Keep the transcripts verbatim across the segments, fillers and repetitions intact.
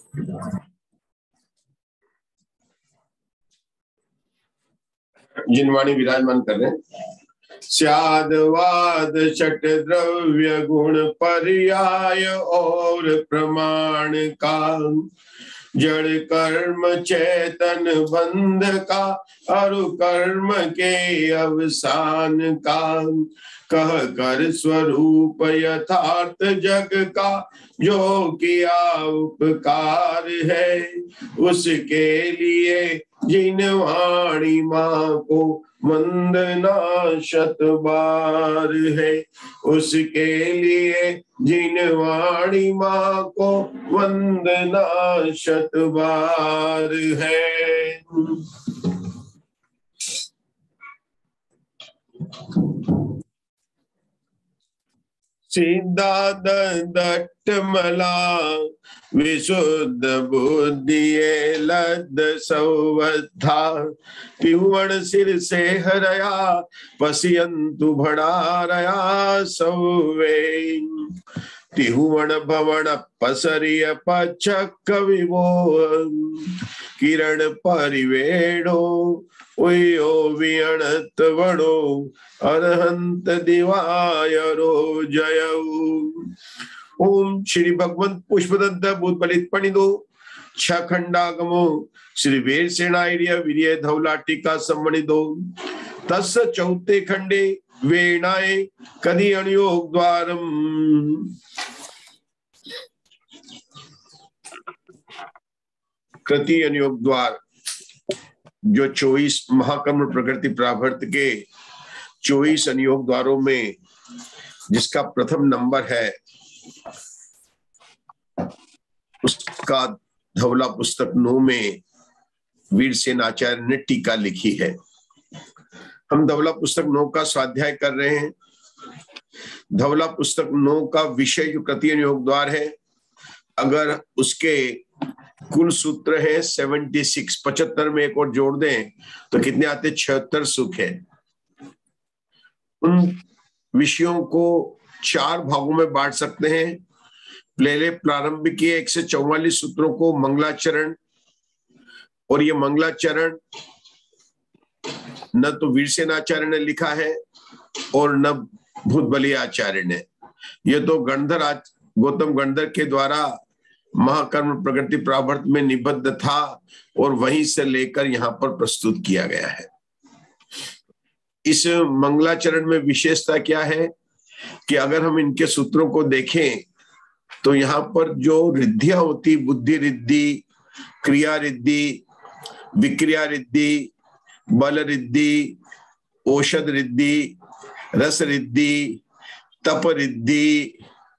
जिनवाणी विराजमान कर रहे हैं। स्याद वाद छठ द्रव्य गुण पर्याय और प्रमाण का, जड़ कर्म चेतन बंध का, अरु कर्म के अवसान का, कह कर स्वरूप यथार्थ जग का, जो किया उपकार है, उसके लिए जिन वाणी माँ को वंदना शत बार है, उसके लिए जिन वाणी माँ को वंदना शत बार है। सीधा दट्ट मला विशुद्ध बुद्धि लद सौवधा, तिवण सिर से हरया पसियंतु भड़ारया सौवे, तिहुवण भवन पसरिय पचक विभो, किरण परिवेणो उयो वियणत वणो, अरहंत दिवायरो जयऊ। ओम श्री भगवंत पुष्पदंत भूत बलित पणिदो छ खंडागमो श्री वीर सेनाइर्य वीर्य धौला टीका सम्मणिदो, तस् चौथे खंडे वेणाए कदि अणयोग द्वारम, कृति अनियोग द्वार जो चौबीस महाकर्म प्रकृति प्रावर्त के चौबीस अनियोग द्वारों में जिसका प्रथम नंबर है, उसका धवला पुस्तक नौ में वीरसेन आचार्य ने टीका लिखी है। हम धवला पुस्तक नौ का स्वाध्याय कर रहे हैं। धवला पुस्तक नौ का विषय जो कृति अनियोग द्वार है, अगर उसके कुल सूत्र है सेवेंटी सिक्स, पचहत्तर में एक और जोड़ दें तो कितने आते? छिहत्तर सुख है। उन विषयों को चार भागों में बांट सकते हैं। पहले प्रारंभ किए एक से चौवालीस सूत्रों को मंगलाचरण, और ये मंगलाचरण न तो वीरसेन आचार्य ने लिखा है और न भूत बलि आचार्य ने, ये तो गणधर गौतम गणधर के द्वारा महाकर्म प्रकृति प्रावर्त में निबद्ध था और वहीं से लेकर यहाँ पर प्रस्तुत किया गया है। इस मंगलाचरण में विशेषता क्या है कि अगर हम इनके सूत्रों को देखें तो यहाँ पर जो रिद्धियां होती, बुद्धि रिद्धि, क्रिया रिद्धि, विक्रिया रिद्धि, बल रिद्धि, औषध रिद्धि, रस रिद्धि, तप रिद्धि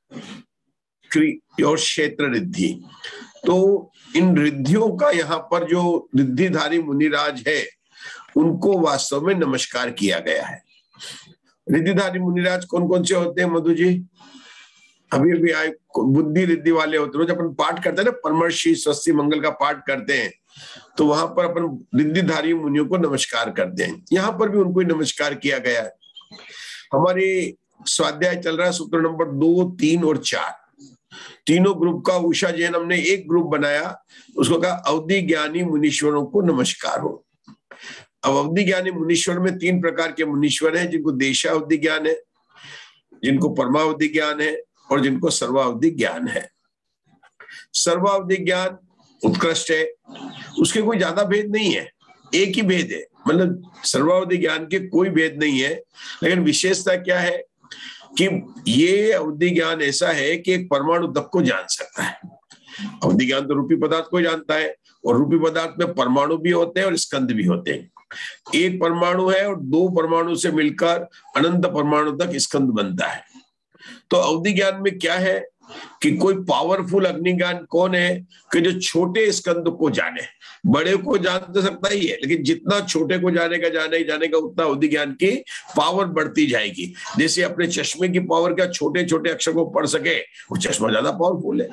और क्षेत्र रिद्धि, तो इन रिद्धियों का यहाँ पर जो रिद्धिधारी मुनिराज है उनको वास्तव में नमस्कार किया गया है। रिद्धिधारी मुनिराज कौन कौन से होते हैं मधु जी? अभी अभी आए बुद्धि रिद्धि वाले होते हैं। जब अपन पाठ करते हैं ना, परमर्षि स्वस्ति मंगल का पाठ करते हैं, तो वहां पर अपन रिद्धिधारी मुनियों को नमस्कार करते हैं। यहाँ पर भी उनको नमस्कार किया गया है। हमारे स्वाध्याय चल रहा है सूत्र नंबर दो, तीन और चार, तीनों ग्रुप का उषा जैन हमने एक ग्रुप बनाया, उसको कहा अवधि ज्ञानी मुनीश्वरों को नमस्कार हो। अब अवधि ज्ञानी मुनीश्वर में तीन प्रकार के मुनीश्वर हैं, जिनको देशावधि ज्ञान है, जिनको परमावधि ज्ञान है और जिनको सर्वावधि ज्ञान है। सर्वावधि ज्ञान उत्कृष्ट है, उसके कोई ज्यादा भेद नहीं है, एक ही भेद है, मतलब सर्वावधि ज्ञान के कोई भेद नहीं है। लेकिन विशेषता क्या है कि ये अवधि ज्ञान ऐसा है कि एक परमाणु तक को जान सकता है। अवधि ज्ञान तो रूपी पदार्थ को जानता है, और रूपी पदार्थ में परमाणु भी होते हैं और स्कंद भी होते हैं। एक परमाणु है और दो परमाणु से मिलकर अनंत परमाणु तक स्कंद बनता है। तो अवधि ज्ञान में क्या है कि कोई पावरफुल अग्निज्ञान कौन है कि जो छोटे स्कंद को जाने, बड़े को जान तो सकता ही है, लेकिन जितना छोटे को जानेगा जाने ही जानेगा उतना अवधि ज्ञान की पावर बढ़ती जाएगी। जैसे अपने चश्मे की पावर क्या छोटे छोटे अक्षर को पढ़ सके, वो चश्मा ज्यादा पावरफुल है।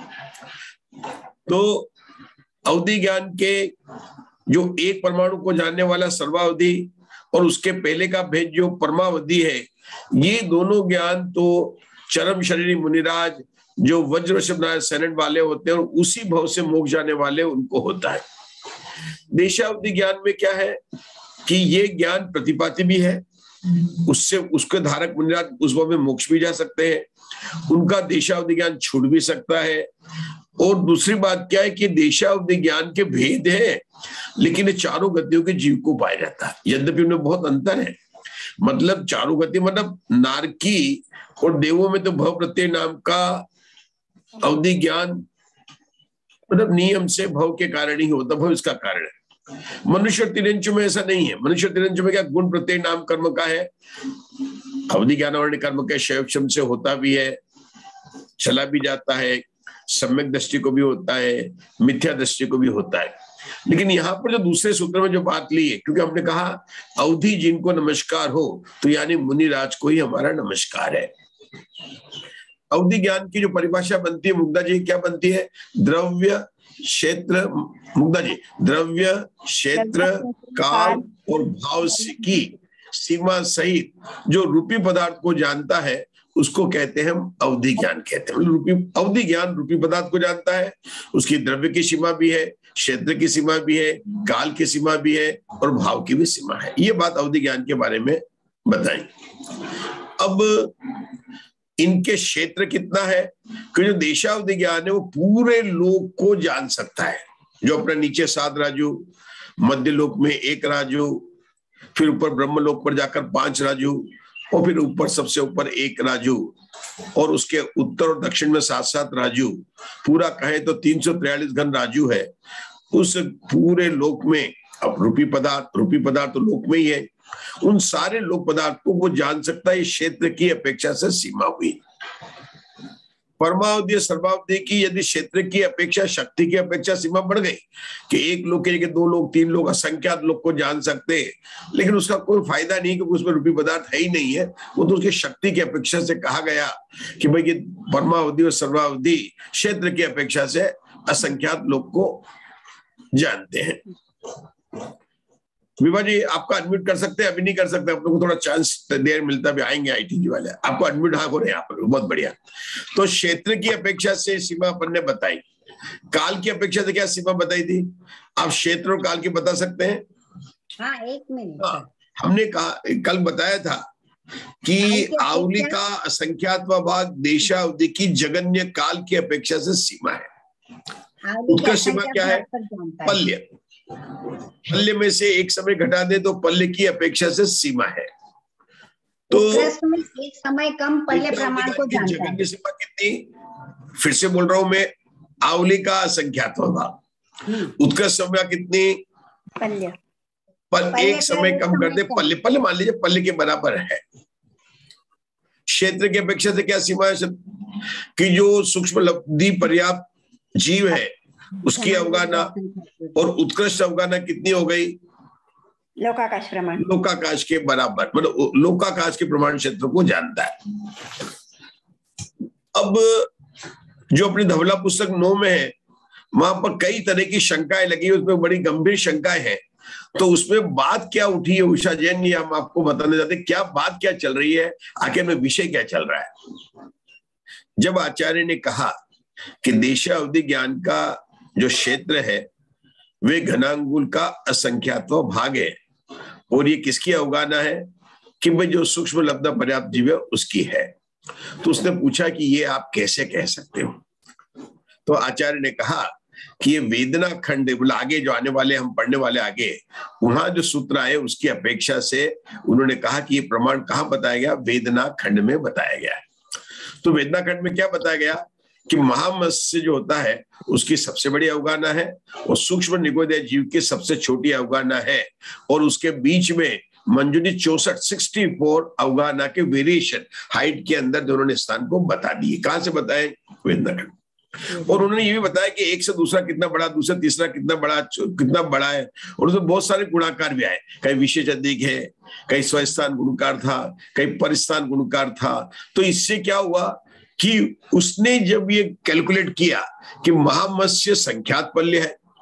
तो अवधि ज्ञान के जो एक परमाणु को जानने वाला सर्वावधि और उसके पहले का भेद जो परमावधि है, ये दोनों ज्ञान तो चरम शरीरी मुनिराज जो वज्र शब्द सैनट वाले होते हैं और उसी भव से मोक्ष जाने वाले उनको होता है। देशावधि ज्ञान में क्या है कि ये ज्ञान प्रतिपाती भी है, उससे उसके धारक मुनिराज उस भव में मोक्ष भी जा सकते हैं, उनका देशावधि ज्ञान छूट भी सकता है। और दूसरी बात क्या है कि देशावधि ज्ञान के भेद है, लेकिन ये चारों गतियों के जीव को पाया जाता है, यद्यपि उनमें बहुत अंतर है। मतलब चारों गति मतलब नारकी और देवों में तो भव प्रत्यय नाम का अवधि ज्ञान मतलब नियम से भव के कारण ही होता, भव इसका कारण है। मनुष्य तिरंचु में ऐसा नहीं है। मनुष्य तिरंचु में क्या गुण प्रत्यय नाम कर्म का है, अवधि ज्ञान वर्ण कर्म के शैवक्षम से होता भी है, चला भी जाता है, सम्यक दृष्टि को भी होता है, मिथ्या दृष्टि को भी होता है। लेकिन यहाँ पर जो दूसरे सूत्र में जो बात ली है, क्योंकि हमने कहा अवधि जिनको नमस्कार हो, तो यानी मुनिराज को ही हमारा नमस्कार है। अवधि ज्ञान की जो परिभाषा बनती है मुग्धा जी, क्या बनती है? द्रव्य क्षेत्र, मुग्धा जी, द्रव्य क्षेत्र काल और भाव की सीमा सहित जो रूपी पदार्थ को जानता है उसको कहते हैं हम अवधि ज्ञान कहते हैं। रूपी अवधि ज्ञान रूपी पदार्थ को जानता है, उसकी द्रव्य की सीमा भी है, क्षेत्र की सीमा भी है, काल की सीमा भी है और भाव की भी सीमा है। ये बात अवधि ज्ञान के बारे में बताई। अब इनके क्षेत्र कितना है कि जो देशावधि ज्ञान है वो पूरे लोक को जान सकता है। जो अपने नीचे सात राजू, मध्य लोक में एक राजू, फिर ऊपर ब्रह्म लोक पर जाकर पांच राजू और फिर ऊपर सबसे ऊपर एक राजू और उसके उत्तर और दक्षिण में सात सात राजू, पूरा कहें तो तीन सौ तिरालीस घन राजू है। उस पूरे लोक में अब रूपी पदार्थ रूपी पदार्थ तो लोक में ही है, उन सारे लोक पदार्थ को वो जान सकता है। क्षेत्र की अपेक्षा से सीमा हुई। परमावधि सर्वावधि की यदि क्षेत्र की अपेक्षा शक्ति की अपेक्षा सीमा बढ़ गई कि एक लोग के दो लोग तीन लोग असंख्यात लोग को जान सकते हैं, लेकिन उसका कोई फायदा नहीं क्योंकि उसमें रूपी पदार्थ है ही नहीं है। वो तो उसकी शक्ति की अपेक्षा से कहा गया कि भाई ये परमावधि और सर्वावधि क्षेत्र की अपेक्षा से असंख्यात लोग को जानते हैं। विभा जी आपका अनम्यूट कर सकते हैं? अभी नहीं कर सकते, आप लोगों को थोड़ा चांस देर मिलता भी, आएंगे आईटी जी वाले। आपको अनम्यूट हाँ हो रहे हैं यहाँ पर, बहुत बढ़िया। तो क्षेत्र की अपेक्षा से सीमा अपन ने बताई, काल की अपेक्षा से क्या सीमा बताई थी? आप क्षेत्र और काल की बता सकते हैं? हाँ एक मिनट। हाँ, हमने कहा कल बताया था कि आवली का असंख्यात भाग देशावधि की जगन्य काल की अपेक्षा से सीमा है। उसका सीमा क्या है? पल्य। पल्य में से एक समय घटा दे तो पल्य की अपेक्षा से सीमा है। तो में एक समय कम पल्य प्रमाण को जानता है। जगन्य सीमा कितनी? फिर से बोल रहा हूं मैं, आवली का असंख्यात भाग, उत्कर्ष समय कितनी? पल्य। पल एक समय कम कर दे पल्य, पल्य मान लीजिए पल्य के बराबर है। क्षेत्र की अपेक्षा से क्या सीमा है कि जो सूक्ष्म लब्धि पर्याप्त जीव है उसकी अवगाहना और उत्कृष्ट अवगाहना कितनी हो गई? लोकाकाश प्रमाण, लोकाकाश के बराबर, मतलब लोकाकाश के प्रमाण क्षेत्र को जानता है। अब जो अपनी धवला पुस्तक नौ में है वहां पर कई तरह की शंकाएं लगी, उसमें बड़ी गंभीर शंकाएं हैं। तो उसमें बात क्या उठी है उषा जैन, ये हम आपको बताने जाते हैं। क्या बात क्या चल रही है, आखिर में विषय क्या चल रहा है। जब आचार्य ने कहा कि देशावधि ज्ञान का जो क्षेत्र है वे घनांगुल का असंख्यात्व भाग है और ये किसकी अवगाहना है कि भाई जो सूक्ष्म लब्धा पर्याप्त जीव है उसकी है। तो उसने पूछा कि ये आप कैसे कह सकते हो? तो आचार्य ने कहा कि ये वेदना खंड, बोला आगे जो आने वाले हम पढ़ने वाले आगे वहां जो सूत्र आए उसकी अपेक्षा से उन्होंने कहा कि ये प्रमाण कहाँ बताया गया? वेदना खंड में बताया गया है। तो वेदना खंड में क्या बताया गया कि महामत्स्य जो होता है उसकी सबसे बड़ी अवगाहना है और सूक्ष्म निगोदय जीव की सबसे छोटी अवगाहना है और उसके बीच में मंजूरी चौसठ सिक्सटी फोर अवगाहना के वेरिएशन हाइट के अंदर दोनों ने स्थान को बता दिए। कहां से बताए? वेदना खंड। और उन्होंने ये भी बताया कि एक से दूसरा कितना बड़ा, दूसरा तीसरा कितना बड़ा कितना बड़ा है और उसमें बहुत सारे गुणाकार भी आए। कहीं विशेष अधिक है, कहीं स्वस्थान गुणकार था, कहीं परिस्थान गुणकार था। तो इससे क्या हुआ कि उसने जब ये कैलकुलेट किया कि महामत्स्य संख्यात पल्य है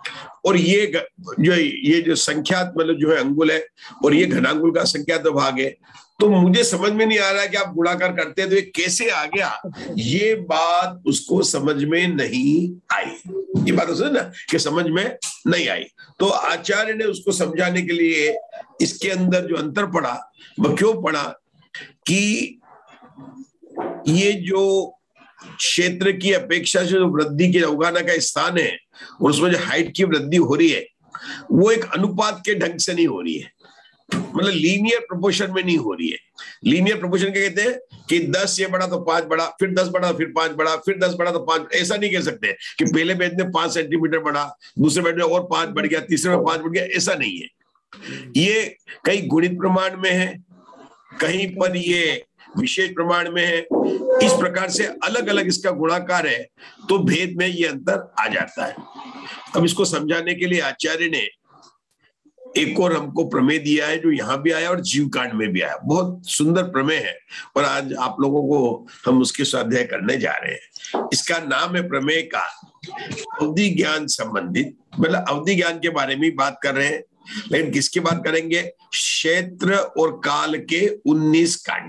और ये जो ये जो संख्यात मतलब जो है अंगुल है और ये घनांगुल का संख्यात भाग है, तो मुझे समझ में नहीं आ रहा है कि आप गुणाकार करते हैं तो ये कैसे आ गया, ये बात उसको समझ में नहीं आई। ये बात उसने ना कि समझ में नहीं आई, तो आचार्य ने उसको समझाने के लिए इसके अंदर जो अंतर पड़ा वह क्यों पड़ा कि ये जो क्षेत्र की अपेक्षा से जो वृद्धि के अवगाहना का स्थान है और उसमें जो हाइट की वृद्धि हो रही है वो एक अनुपात के ढंग से नहीं हो रही है, मतलब लीनियर प्रोपोर्शन में नहीं हो रही है। लीनियर प्रोपोर्शन क्या कहते हैं कि दस ये बड़ा तो पांच बड़ा, फिर दस बड़ा फिर पांच बड़ा, फिर दस बड़ा तो पांच, ऐसा नहीं कह सकते कि पहले बेड में पांच सेंटीमीटर बढ़ा, दूसरे बेड में और पांच बढ़ गया, तीसरे में पांच बढ़ गया, ऐसा नहीं है। ये कहीं गुणित प्रमाण में है, कहीं पर ये विशेष प्रमाण में है, इस प्रकार से अलग अलग इसका गुणाकार है, तो भेद में ये अंतर आ जाता है। अब इसको समझाने के लिए आचार्य ने एक और हमको प्रमेय दिया है जो यहाँ भी आया और जीव कांड में भी आया, बहुत सुंदर प्रमेय है और आज आप लोगों को हम उसके स्वाध्याय करने जा रहे हैं। इसका नाम है प्रमेय का अवधि ज्ञान संबंधित, मतलब अवधि ज्ञान के बारे में बात कर रहे हैं, लेकिन किसकी बात करेंगे, क्षेत्र और काल के उन्नीस कांड।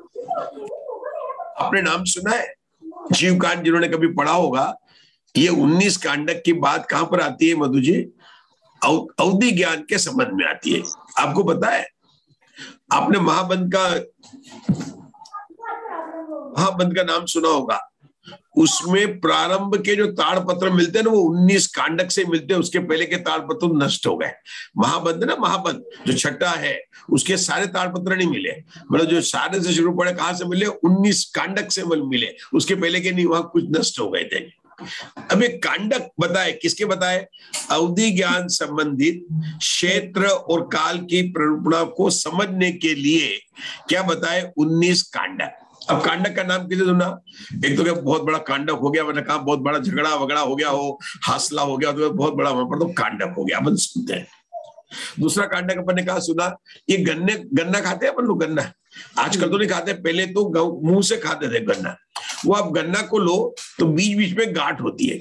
आपने नाम सुना है जीव कांड, जिन्होंने कभी पढ़ा होगा, ये उन्नीस कांडक की बात कहां पर आती है मधु जी, अवधि ज्ञान के संबंध में आती है। आपको पता है, आपने महाबंध का महाबंध का नाम सुना होगा, उसमें प्रारंभ के जो ताड़पत्र मिलते हैं ना वो उन्नीस कांडक से मिलते हैं, उसके पहले के ताड़पत्र नष्ट हो गए। महाबंध ना महाबंध जो छठा है उसके सारे ताड़पत्र नहीं मिले, मतलब जो सारे से शुरू पड़े कहां से मिले, उन्नीस कांडक से मिले, उसके पहले के नहीं, वहां कुछ नष्ट हो गए थे। अब एक कांडक बताए, किसके बताए, अवधि ज्ञान संबंधित क्षेत्र और काल की प्ररूपणा को समझने के लिए क्या बताए, उन्नीस कांडक। अब कांडक का नाम किसे सुना, एक तो क्या बहुत बड़ा कांडक हो गया, मैंने कहा बहुत बड़ा झगड़ा वगड़ा हो गया हो, हासला हो गया तो बहुत बड़ा, वहां पर तो कांडक हो गया, अपन सुनते हैं। दूसरा कांडक अपन ने कहा सुना, ये गन्ने गन्ना खाते हैं अपन लोग, गन्ना आजकल तो नहीं खाते, पहले तो मुंह से खाते थे गन्ना। वो आप गन्ना को लो तो बीच बीच में गांठ होती है,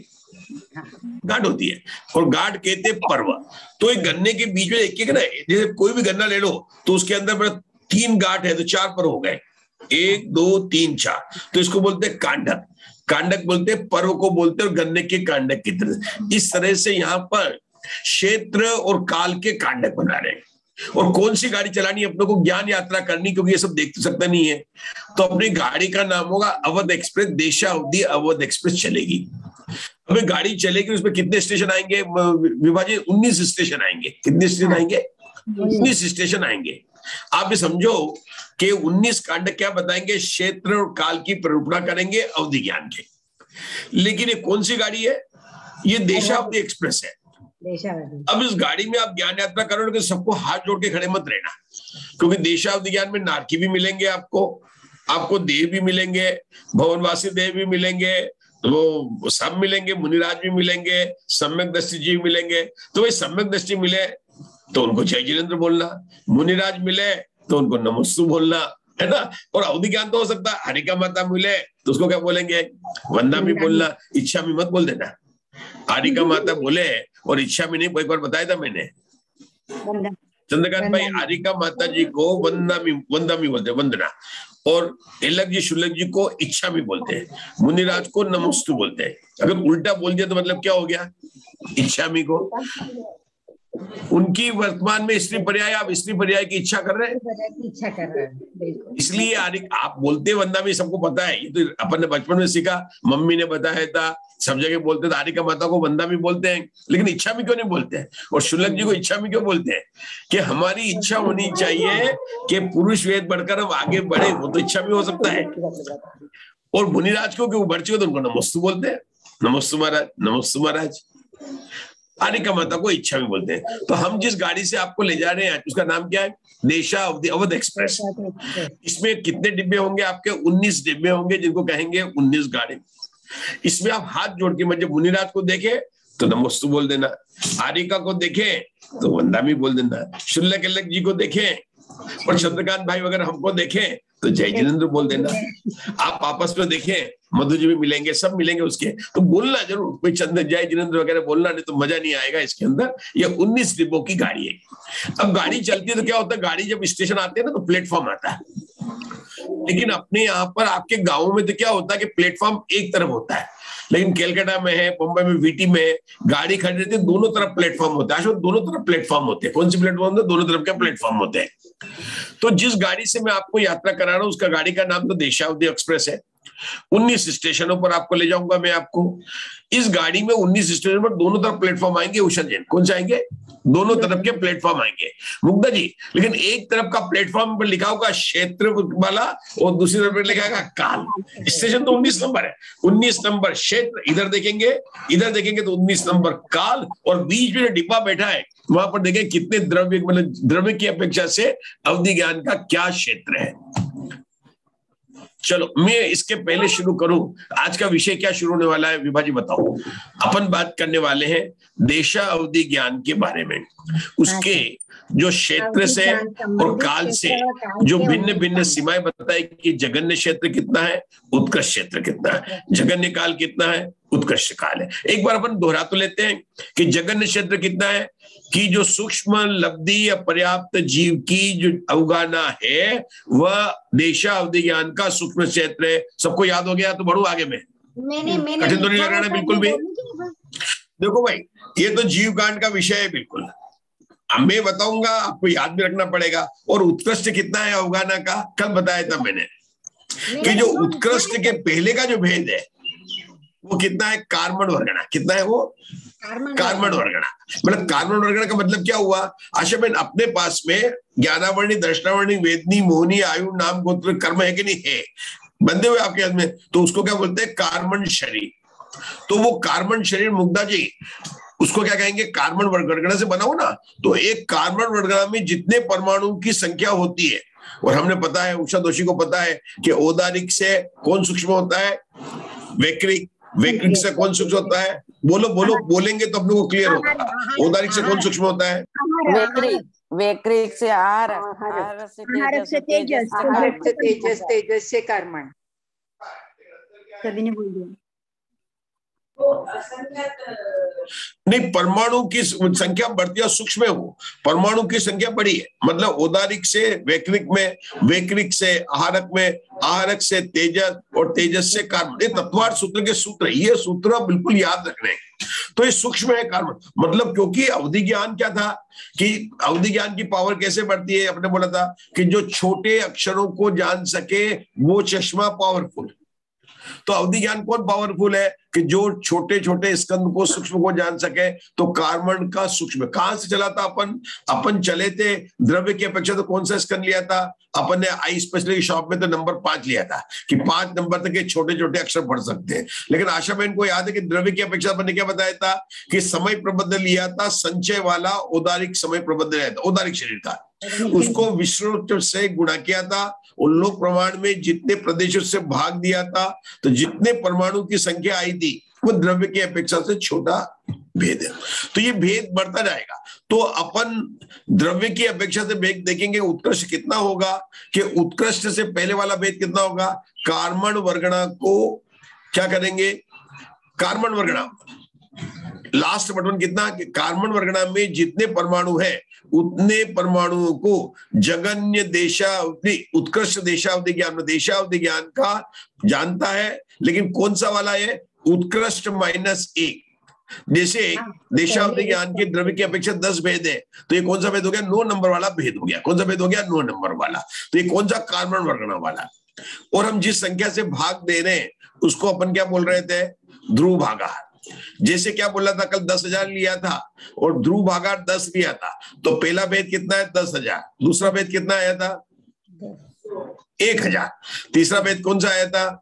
गांठ होती है और गांठ कहते हैं पर्व। तो एक गन्ने के बीच में एक एक ना, जैसे कोई भी गन्ना ले लो तो उसके अंदर तीन गांठ है तो चार पर्व हो गए, एक दो तीन चार, तो इसको बोलते हैं कांडक। कांडक बोलते हैं, पर्व को बोलते हैं, और गन्ने के कांडक की तरह। इस तरह से यहाँ पर क्षेत्र और काल के कांडक बना रहे हैं। और कौन सी गाड़ी चलानी है अपने को, ज्ञान यात्रा करनी, क्योंकि ये सब देख सकता नहीं है, तो अपनी गाड़ी का नाम होगा अवध एक्सप्रेस, देशावधि अवध एक्सप्रेस चलेगी। अभी गाड़ी चलेगी, उसमें कितने स्टेशन आएंगे, विभाजित उन्नीस स्टेशन आएंगे। कितने स्टेशन आएंगे, उन्नीस स्टेशन आएंगे। आप ये समझो कि उन्नीस कांड क्या बताएंगे, क्षेत्र और काल की प्ररूपणा करेंगे अवधि ज्ञान के। लेकिन ये कौन सी गाड़ी है, ये देशावधि एक्सप्रेस है। अब इस गाड़ी में आप ज्ञान यात्रा करोगे, सबको हाथ जोड़ के खड़े मत रहना, क्योंकि देशावधि ज्ञान में नारकी भी मिलेंगे आपको, आपको देव भी मिलेंगे, भवनवासी देव भी मिलेंगे, वो सब मिलेंगे, मुनिराज भी मिलेंगे, सम्यक दृष्टि जी मिलेंगे। तो भाई सम्यक दृष्टि मिले तो उनको जय जिनेन्द्र बोलना, मुनिराज मिले तो उनको नमस्तु बोलना, है ना। और अवधि ज्ञान तो हो सकता है हरिका माता मिले तो उसको क्या बोलेंगे, वंदा भी बोलना, इच्छा भी मत बोल देना। हरिका माता बोले और इच्छा भी नहीं, एक बार बताया था मैंने चंद्रकांत भाई, हरिका माता जी को वंदा भी वंदा भी बोलते हैं, वंदना, और तिलक जी शुल्लक जी को इच्छा भी बोलते हैं, मुनिराज को नमस्तु बोलते हैं। अगर उल्टा बोल दिया तो मतलब क्या हो गया, इच्छा मी को। उनकी वर्तमान में स्त्री पर्याय, आप स्त्री पर्याय की इच्छा कर रहे हैं, इच्छा कर रहे हैं, इसलिए आप बोलते वंदा में, सबको पता है, ये तो अपन ने बचपन में सीखा, मम्मी ने बताया था, सब जगह बोलते थे, हरिका माता को वंदा भी बोलते हैं, लेकिन इच्छा में क्यों नहीं बोलते हैं, और शुल्लक जी को इच्छा में क्यों बोलते हैं, कि हमारी इच्छा होनी चाहिए कि पुरुष वेद बढ़कर हम आगे बढ़े, वो तो इच्छा भी हो सकता है। और मुनिराज को क्यों बढ़ चुके तो उनको नमस्तु बोलते हैं, नमस्तु महाराज, नमस्तु महाराज। हरिका माता को इच्छा भी बोलते हैं। तो हम जिस गाड़ी से आपको ले जा रहे हैं उसका नाम क्या है, देशा अवध एक्सप्रेस। इसमें कितने डिब्बे होंगे आपके, उन्नीस डिब्बे होंगे, जिनको कहेंगे उन्नीस गाड़ी। इसमें आप हाथ जोड़ के, मतलब मुनिराज को देखे तो नमस्तु बोल देना, हरिका को देखे तो वंदा भी बोल देना, शुल्लक जी को देखे और चंद्रकांत भाई वगैरह हमको देखें तो जय जिनेंद्र बोल देना। आप आपस में देखें, मधु जी भी मिलेंगे, सब मिलेंगे उसके, तो बोलना जरूर, कोई चंद्र जय जिनेंद्र वगैरह बोलना, नहीं तो मजा नहीं आएगा इसके अंदर। ये उन्नीस डिब्बों की गाड़ी है। अब गाड़ी चलती है तो क्या होता है, गाड़ी जब स्टेशन आते हैं ना तो प्लेटफॉर्म आता है, लेकिन अपने यहाँ पर आपके गाँव में तो क्या होता है कि प्लेटफॉर्म एक तरफ होता है, लेकिन कलकत्ता में है, मुंबई में, वीटी में गाड़ी खड़ी रहती है, दोनों तरफ प्लेटफॉर्म होता है। दोनों तरफ प्लेटफॉर्म होते हैं। कौन सी प्लेटफॉर्म होते हैं? दोनों तरफ के प्लेटफॉर्म होते हैं। तो जिस गाड़ी से मैं आपको यात्रा करा रहा हूं उसका गाड़ी का नाम तो देशावधि एक्सप्रेस है। उन्नीस स्टेशनों पर आपको ले जाऊंगा मैं आपको। इस गाड़ी में उन्नीस स्टेशन पर दोनों तरफ प्लेटफॉर्म आएंगे। उषा जैन, कौन से आएंगे? दोनों तरफ के प्लेटफॉर्म आएंगे मुग्धा जी, लेकिन एक तरफ का प्लेटफॉर्म पर लिखा होगा क्षेत्र वाला और दूसरी तरफ पर लिखा होगा काल। स्टेशन तो उन्नीस नंबर है, उन्नीस नंबर क्षेत्र, इधर देखेंगे, इधर देखेंगे तो उन्नीस नंबर काल, और बीच में जो डिब्बा बैठा है वहां पर देखें कितने द्रव्य, मतलब द्रव्य की अपेक्षा से अवधि ज्ञान का क्या क्षेत्र है। चलो मैं इसके पहले शुरू करूं, आज का विषय क्या शुरू होने वाला है विभा जी बताओ। अपन बात करने वाले हैं देशा अवधि ज्ञान के बारे में, उसके जो क्षेत्र से और काल से जो भिन्न भिन्न सीमाएं बताई कि जगन्य क्षेत्र कितना है, उत्कृष्ट क्षेत्र कितना है, जगन्य काल कितना है, उत्कृष्ट काल है। एक बार अपन दोहरा तो लेते हैं कि जगन्य क्षेत्र कितना है कि जो सूक्ष्म लब्धि या पर्याप्त जीव की जो अवगाहना है वह देशा अवधि ज्ञान का सूक्ष्म क्षेत्र है। सबको याद हो गया? तो बढ़ू आगे में, कठिन तो नहीं लगाना बिल्कुल भी। देखो भाई, ये तो जीव कांड का विषय है बिल्कुल, मैं बताऊंगा, आपको याद भी रखना पड़ेगा। और उत्कृष्ट कितना है अवगाहना का, कल बताया था मैंने कि जो उत्कृष्ट के पहले का जो भेद है वो कितना है, कार्बन वर्गणा। कितना है वो? कार्बन वर्गणा। मतलब कार्बन वर्गणा का मतलब क्या हुआ? आशा बहन, अपने पास में ज्ञानावर्णी, दर्शनावर्णी, वेदनी, मोहनी, आयु, नाम, गोत्र, कर्म है कि नहीं है? बंधे हुए आपके हाथ में, तो उसको क्या बोलते हैं? कार्बन शरीर। तो वो कार्बन शरीर मुग्धा जी उसको क्या कहेंगे? कार्बन वर्गणा से बना हो ना। तो एक कार्बन वर्गणा में जितने परमाणु की संख्या होती है, और हमने पता है, उषा दोषी को पता है कि औदारिक से कौन सूक्ष्म होता है? वैक्रिक। वैक्रिक से कौन सूक्ष्म होता है? बोलो बोलो, बोलेंगे तो अपने को क्लियर होगा। औदारिक से कौन सूक्ष्म होता है? वैक्रिक। वैक्रिक से आहार, आहार से तेजस, तेजस से तेजस, तेजस से कर्मण। सभी ने बोल दिया। नहीं, परमाणु की संख्या बढ़ती है, सूक्ष्म है वो, परमाणु की संख्या बढ़ी है। मतलब औदारिक से वैक्रिक में, वैक्रिक से आहारक में, आहारक से तेजस, और तेजस से कार्बन। ये तत्वार्थ सूत्र के सूत्र, ये सूत्र बिल्कुल याद रखने। तो ये सूक्ष्म है कार्बन। मतलब क्योंकि अवधि ज्ञान क्या था कि अवधि ज्ञान की पावर कैसे बढ़ती है? अपने बोला था कि जो छोटे अक्षरों को जान सके वो चश्मा पावरफुल। तो अवधि ज्ञान कौन पावरफुल है? कि जो छोटे छोटे स्कंद को, सूक्ष्म को जान सके। तो कार्बन का सूक्ष्म कहां से चला था? अपन अपन चले थे द्रव्य की अपेक्षा तो कौन सा स्कंद लिया था अपन ने? आई स्पेशलिस्ट शॉप में तो नंबर पांच लिया था कि पांच नंबर तक के छोटे छोटे अक्षर पढ़ सकते हैं। लेकिन आशा बहन को याद है कि द्रव्य की अपेक्षा अपन ने क्या बताया था कि समय प्रबंध लिया था, संचय वाला औदारिक समय प्रबंध लिया था, औदारिक शरीर का। उसको विश्व से गुणा किया था, उल्लोक प्रमाण में जितने प्रदेशों से भाग दिया था, तो जितने परमाणु की संख्या आई थी वो द्रव्य की अपेक्षा से छोटा भेद है। तो ये भेद बढ़ता जाएगा। तो अपन द्रव्य की अपेक्षा से भेद देखेंगे उत्कृष्ट कितना होगा कि उत्कृष्ट से पहले वाला भेद कितना होगा? कार्बन वर्गणा को क्या करेंगे? कार्बन वर्गणा लास्ट बटन कितना? कार्बन वर्गणा में जितने परमाणु है उतने परमाणुओं को जगन्य देशावधि, उत्कृष्ट देशावधि ज्ञान, देशावधि ज्ञान का जानता है। लेकिन कौन सा वाला है? उत्कृष्ट माइनस एक। जैसे देशावधि ज्ञान के द्रव्य की अपेक्षा दस भेद है, तो ये कौन सा भेद हो गया? नौ नंबर वाला भेद हो गया। कौन सा भेद हो गया? नौ नंबर वाला। तो ये कौन सा? कार्बन वर्गणा वाला। और हम जिस संख्या से भाग दे रहे हैं उसको अपन क्या बोल रहे थे? ध्रुव भागाहार। जैसे क्या बोला था कल? दस हजार लिया था और ध्रुव भागाहार दस लिया था। तो पहला भेद कितना है? दस हजार। दूसरा भेद कितना आया था? एक हजार। तीसरा भेद कौन सा आया था?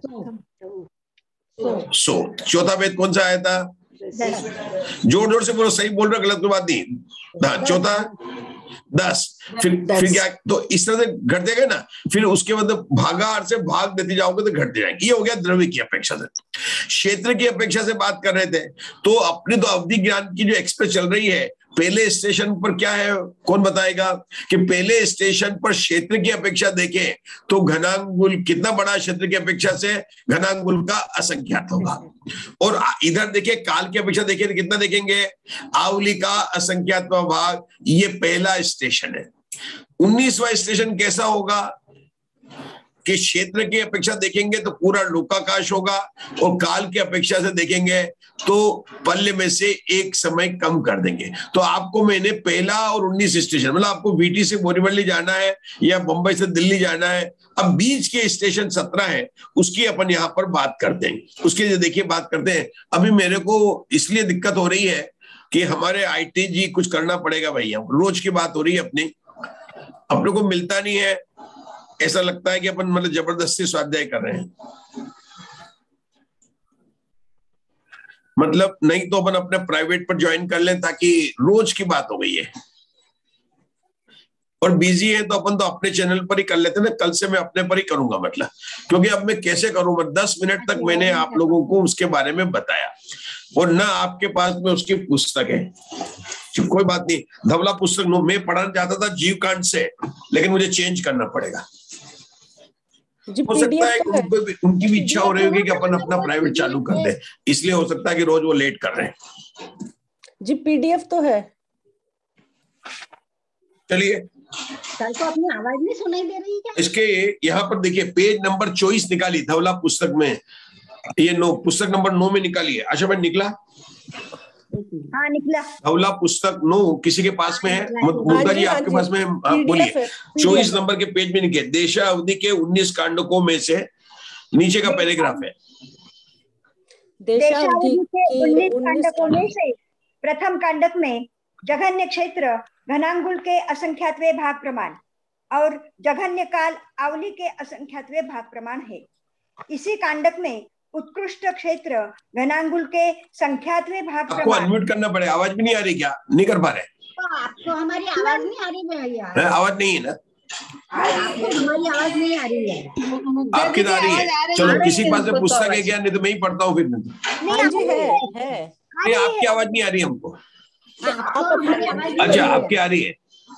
सौ। चौथा भेद कौन सा आया था? जोर जोर से बोलो, सही बोल रहे, गलत कोई बात नहीं। चौथा दस। फिर फिर क्या? तो इस तरह से घटते गए ना। फिर उसके बाद भागाहार से भाग देते जाओगे तो घटते जाएंगे। ये हो गया द्रव्य की अपेक्षा से। क्षेत्र की अपेक्षा से बात कर रहे थे तो अपनी तो अवधि ज्ञान की जो एक्सप्रेस चल रही है पहले स्टेशन पर क्या है, कौन बताएगा? कि पहले स्टेशन पर क्षेत्र की अपेक्षा देखें तो घनांगुल कितना बड़ा क्षेत्र की अपेक्षा से घनांगुल का असंख्यात होगा। और इधर देखिए काल की अपेक्षा देखिए तो कितना देखेंगे, आवली का असंख्यात भाग, ये पहला स्टेशन है। उन्नीसवां स्टेशन कैसा होगा कि क्षेत्र की अपेक्षा देखेंगे तो पूरा लोकाकाश होगा, और काल की अपेक्षा से देखेंगे तो पल्ले में से एक समय कम कर देंगे। तो आपको मैंने पहला और उन्नीस स्टेशन, मतलब आपको बीटी से बोरीवली जाना है या बंबई से दिल्ली जाना है, अब बीच के स्टेशन सत्रह है, उसकी अपन यहाँ पर बात करते हैं। उसके लिए देखिए बात करते हैं। अभी मेरे को इसलिए दिक्कत हो रही है कि हमारे आईटी जी कुछ करना पड़ेगा भैया, रोज की बात हो रही है अपनी, अपने को मिलता नहीं है, ऐसा लगता है कि अपन मतलब जबरदस्ती स्वाध्याय कर रहे हैं। मतलब नहीं तो अपन अपने प्राइवेट पर ज्वाइन कर लें, ताकि रोज की बात हो गई है और बिजी है तो अपन तो अपने चैनल पर ही कर लेते ना। कल से मैं अपने पर ही करूंगा, मतलब क्योंकि अब मैं कैसे करूं, मैं दस मिनट तक मैंने आप लोगों को उसके बारे में बताया, और ना आपके पास में उसकी पुस्तक है। कोई बात नहीं, धवला पुस्तक नो, मैं पढ़ना चाहता था जीव कांड से, लेकिन मुझे चेंज करना पड़ेगा। हो सकता है कि उनको भी, उनकी भी इच्छा हो रही होगी कि अपन अपना प्राइवेट चालू कर दे, इसलिए हो सकता है कि रोज वो लेट कर रहे हैं। जी पीडीएफ तो है। चलिए, कल को अपनी आवाज नहीं सुनाई दे रही क्या? इसके यहाँ पर देखिए पेज नंबर चौबीस निकाली धवला पुस्तक में, ये नो पुस्तक नंबर नौ में निकाली है। अच्छा भाई निकला? हाँ निकला। धवला पुस्तक नो किसी के पास में है? मुद्दा जी आपके पास में, बोलिए। चौबीस नंबर के पेज में निकले देशा अवधि के उन्नीस कांडकों में से नीचे का पैराग्राफ है। देशावधि के उन्नीस कांडकों में से प्रथम कांडक में जघन्य क्षेत्र घनांगुल के असंख्यातवें भाग प्रमाण और जघन्य काल आवली के असंख्यातवें भाग प्रमाण है। इसी कांडक में उत्कृष्ट क्षेत्र घनांगुल के संख्यातवें भाग प्रमाण। आपको अनम्यूट करना पड़े, आवाज भी नहीं आ रही क्या? नहीं कर पा रहे? तो आपको हमारी आवाज नहीं आ रही भैया? आवाज नहीं है ना? आपको हमारी आवाज नहीं आ रही है? आपकी आ रही है। चलो किसी के पास में पुस्तक है क्या? नहीं तो मैं ही पढ़ता हूँ फिर। नहीं है, है। आपकी आवाज नहीं आ रही हमको। अच्छा आपकी आ रही है?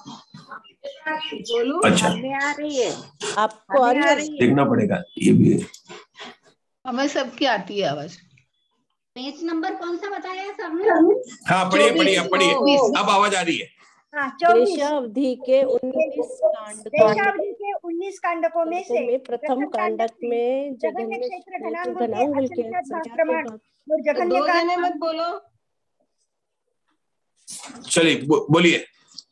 अच्छा आ रही है, आपको आ रही है? देखना पड़ेगा ये भी है। हमें सबकी आती है आवाज। पेज नंबर कौन सा बताया सबने? हाँ पढ़िए पढ़िए पढ़िए, अब आवाज आ रही है। हाँ चौबीस। देशावधि के उन्नीस कांड देशावधि के उन्नीस कांडकों में से प्रथम कांडक में जघन्य क्षेत्र घनांगुल के के असंख्यात भाग प्रमाण और जघन्य दो जने मत बोलो। चलिए बो, बोलिए।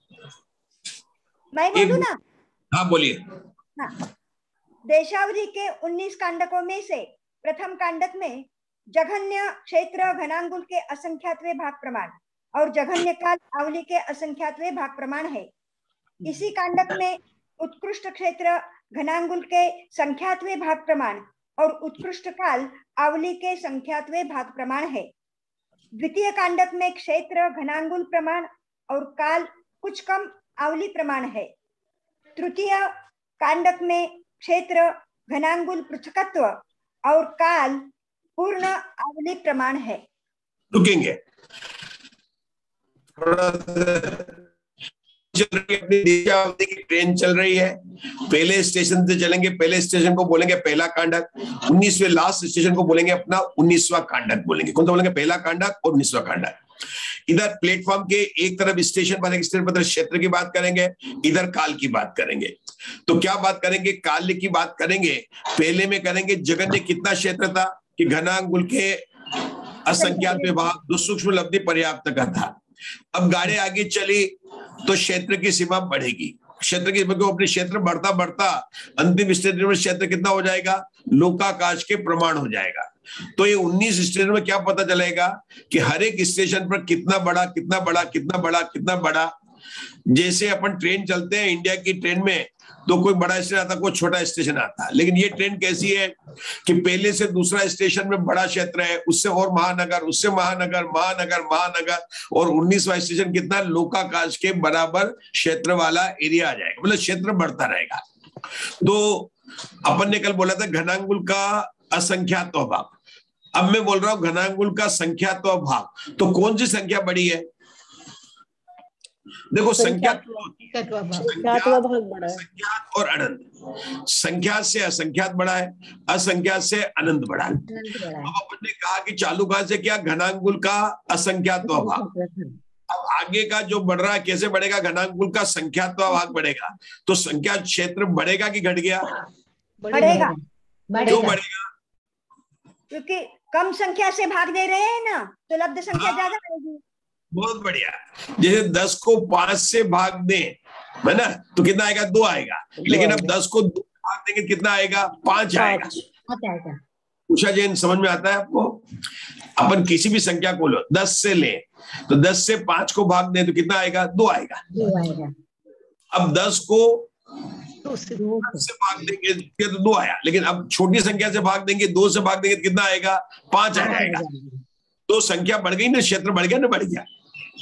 मैं बोलूं ना? हाँ बोलिए। हाँ। देशावधि के उन्नीस कांडकों में से प्रथम कांडक में जघन्य क्षेत्र घनांगुल के असंख्यातवें भाग प्रमाण और जघन्य काल आवली के असंख्यातवें भाग प्रमाण है। इसी कांडक में उत्कृष्ट क्षेत्र घनांगुल के संख्यातवें भाग प्रमाण और उत्कृष्ट काल आवली के संख्यातवें भाग प्रमाण है। द्वितीय कांडक में क्षेत्र घनांगुल प्रमाण और काल कुछ कम आवली प्रमाण है। तृतीय कांडक में क्षेत्र घनांगुल पृथकत्व और काल पूर्ण आवली प्रमाण है। रुकेंगे थोड़ा, चल रही है अपनी देशावधि की ट्रेन चल रही है। पहले स्टेशन से चलेंगे, पहले स्टेशन को बोलेंगे पहला कांडक, उन्नीसवें लास्ट स्टेशन को बोलेंगे अपना उन्नीसवां कांडक बोलेंगे। कौन सा बोलेंगे? पहला कांडक और उन्नीसवां कांडक। इधर प्लेटफॉर्म के एक तरफ स्टेशन पर एक स्टेशन पर क्षेत्र की बात करेंगे, इधर काल की बात करेंगे। तो क्या बात करेंगे? काल की बात करेंगे। पहले में करेंगे जगन्य कितना क्षेत्र था कि घनांगुल के असंख्यात विभाग दो सूक्ष्म लब्धि पर्याप्त का था। अब गाड़ी आगे चली तो क्षेत्र की सीमा बढ़ेगी, क्षेत्र की अपने क्षेत्र बढ़ता बढ़ता अंतिम स्टेशन में क्षेत्र कितना हो जाएगा? लोकाकाश के प्रमाण हो जाएगा। तो ये उन्नीस स्टेशन में क्या पता चलेगा कि हर एक स्टेशन पर कितना बड़ा कितना बड़ा कितना बड़ा कितना बड़ा। जैसे अपन ट्रेन चलते हैं इंडिया की ट्रेन में, तो कोई बड़ा स्टेशन आता, कोई छोटा स्टेशन आता, लेकिन ये ट्रेन कैसी है कि पहले से दूसरा स्टेशन में बड़ा क्षेत्र है, उससे और महानगर, उससे महानगर, महानगर, महानगर, और उन्नीसवां स्टेशन कितना? लोकाकाश के बराबर क्षेत्र वाला एरिया आ जाएगा, मतलब क्षेत्र बढ़ता रहेगा। तो अपन ने कल बोला था घनांगुल का असंख्यात भाग, अब मैं बोल रहा हूं घनांगुल का संख्यात्व भाग। तो कौन सी संख्या बड़ी है? देखो संख्यात संख्यात व भाग बड़ा है, संख्यात और अनंत। संख्यात से असंख्यात बड़ा है, असंख्यात से अनंत बड़ा है। अब अपन ने कहा कि चालुका से क्या, घनांगुल का असंख्यात भाग। अब आगे का जो बढ़ रहा है कैसे बढ़ेगा, घनांगुल का संख्यात भाग बढ़ेगा। तो संख्या क्षेत्र बढ़ेगा कि घट गया? बढ़ेगा। क्यों बढ़ेगा? क्योंकि कम संख्या से भाग दे रहे हैं ना, तो लब्ध संख्या ज्यादा आएगी। बहुत बढ़िया। जैसे दस को पांच से भाग दें, है ना, तो कितना आएगा? दो आएगा। लेकिन अब दस को दो भाग देंगे कितना आएगा? पांच आएगा। उषा जैन, समझ में आता है आपको? अपन किसी भी संख्या को लो, दस से ले, तो दस से पांच को भाग दें तो कितना आएगा? दो आएगा। दो आएगा। अब दस को से भाग देंगे तो दो आया, लेकिन अब छोटी संख्या से भाग देंगे, दो से भाग देंगे तो कितना आएगा? पांच आ जाएगा। तो संख्या बढ़ गई ना, क्षेत्र बढ़ गया ना, बढ़ गया।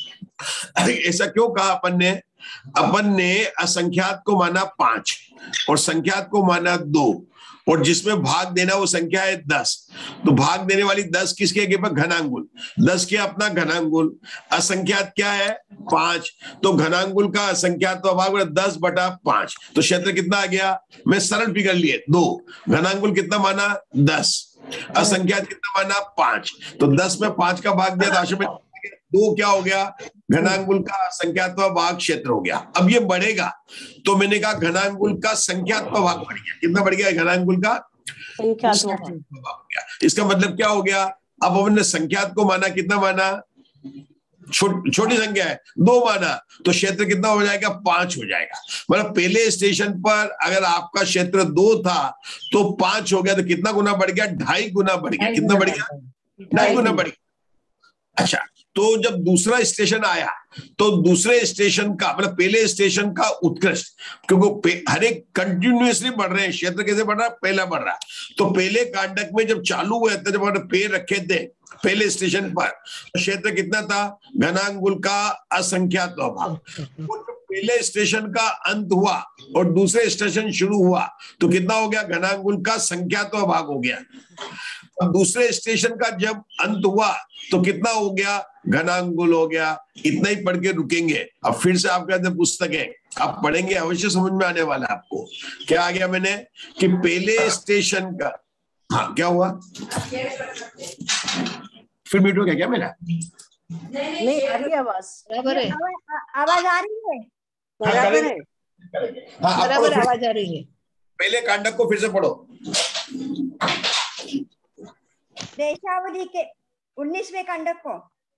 ऐसा क्यों कहा अपन ने? अपन ने असंख्यात को माना पांच और संख्यात को माना दो, और जिसमें भाग देना वो संख्या है दस। तो भाग देने वाली दस किसके आगे पर? घनांगुल। दस क्या? अपना घनांगुल। असंख्यात क्या है? पांच। तो घनांगुल का असंख्यात तो भाग दस बटा पांच, तो क्षेत्र कितना आ गया? मैं सरल फिगर लिए, दो। घनांगुल कितना माना? दस। असंख्यात कितना माना? पांच। तो दस में पांच का भाग दिया तो आशा में दो क्या हो गया? घनांगुल का संख्यात्मक भाग क्षेत्र हो गया। अब ये बढ़ेगा, तो मैंने कहा घनांगुल का संख्यात्मक भाग बढ़ गया। कितना बढ़ गया? घनांगुल का संख्यात्मक भाग हो गया। इसका मतलब क्या हो गया? अब हमने संख्यात को माना, कितना माना? छोटी छोटी संख्या है, दो माना, तो क्षेत्र कितना हो जाएगा? पांच हो जाएगा। मतलब पहले स्टेशन पर अगर आपका क्षेत्र दो था तो पांच हो गया, तो कितना गुना बढ़ गया? ढाई गुना बढ़ गया। कितना बढ़ गया? ढाई गुना बढ़ गया। अच्छा, तो जब दूसरा स्टेशन आया तो दूसरे स्टेशन का मतलब पहले स्टेशन का उत्कृष्ट, क्योंकि हर एक कंटिन्यूअसली बढ़ रहे हैं। क्षेत्र कैसे बढ़ रहा है? पहला बढ़ रहा है। तो पहले कांडक में जब चालू हुए थे, जब हमने पैर रखे थे पहले स्टेशन पर, तो क्षेत्र कितना था? घनांगुल का असंख्यात भाग। और जब पहले स्टेशन का अंत हुआ और दूसरे स्टेशन शुरू हुआ तो कितना हो गया? घनांगुल का संख्यात भाग हो गया। अब दूसरे स्टेशन का जब अंत हुआ तो कितना हो गया? घनांगुल हो गया। इतना ही पढ़ के रुकेंगे। अब फिर से आपके अंदर पुस्तक है, आप पढ़ेंगे, अवश्य समझ में आने वाला है आपको। क्या आ गया मैंने कि पहले स्टेशन का, हाँ क्या हुआ? फिर म्यूट हो गया क्या मेरा? नहीं आ रही आवाज, बराबर है। आवाज आ रही है, बराबर है, बराबर आवाज आ रही है। पहले कांडक को फिर से पढ़ो। देशावधि के उन्नीसवें कांडक को,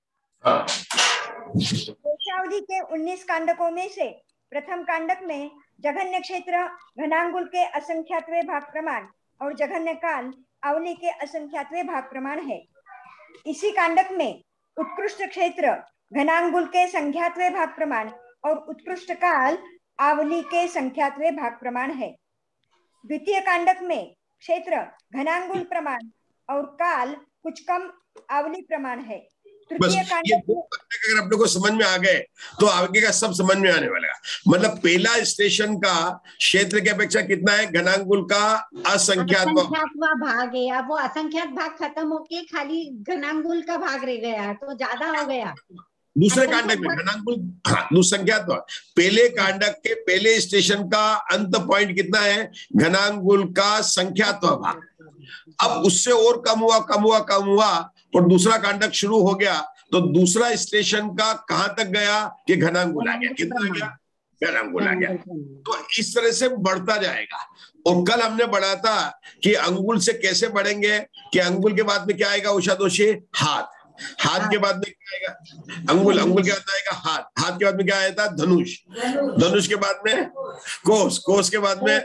देशावधि के उन्नीस कांडकों में से प्रथम कांडक में जघन्य क्षेत्र घनांगुल के असंख्यातवें भाग प्रमाण और जघन्य काल आवली के असंख्यातवें भाग प्रमाण है। इसी कांडक में उत्कृष्ट क्षेत्र घनांगुल के संख्यातवें भाग प्रमाण और उत्कृष्ट काल आवली के संख्यातवें भाग प्रमाण है। द्वितीय कांडक में क्षेत्र घनांगुल प्रमाण और काल कुछ कम आवली प्रमाण है। बस ये दो अगर अपने को समझ में आ गए तो आगे का सब समझ में आने वाला है। मतलब पहला स्टेशन का क्षेत्र की अपेक्षा कितना है? घनांगुल का असंख्यात भाग है। अब वो असंख्यात भाग खत्म होके खाली घनांगुल का भाग रह गया, तो ज्यादा हो गया। दूसरे कांडक में घनांगुल दुसंख्यात भाग, पहले कांडक के पहले स्टेशन का अंत पॉइंट कितना है? घनांगुल का संख्यात भाग। अब उससे और कम हुआ कम हुआ कम हुआ और दूसरा कांडक शुरू हो गया, तो दूसरा स्टेशन का कहां तक गया कि घनांगुल आ गया। कितना आ गया? घनांगुल आ गया। तो इस तरह से बढ़ता जाएगा। और कल हमने बढ़ा था कि अंगुल से कैसे बढ़ेंगे, कि अंगुल के बाद में क्या आएगा उषा दोषी? हाथ। हाथ के बाद में क्या आएगा? अंगुल। अंगुल के बाद आएगा हाथ। हाथ के बाद में क्या आया था? धनुष। धनुष के बाद में कोस। कोस के बाद में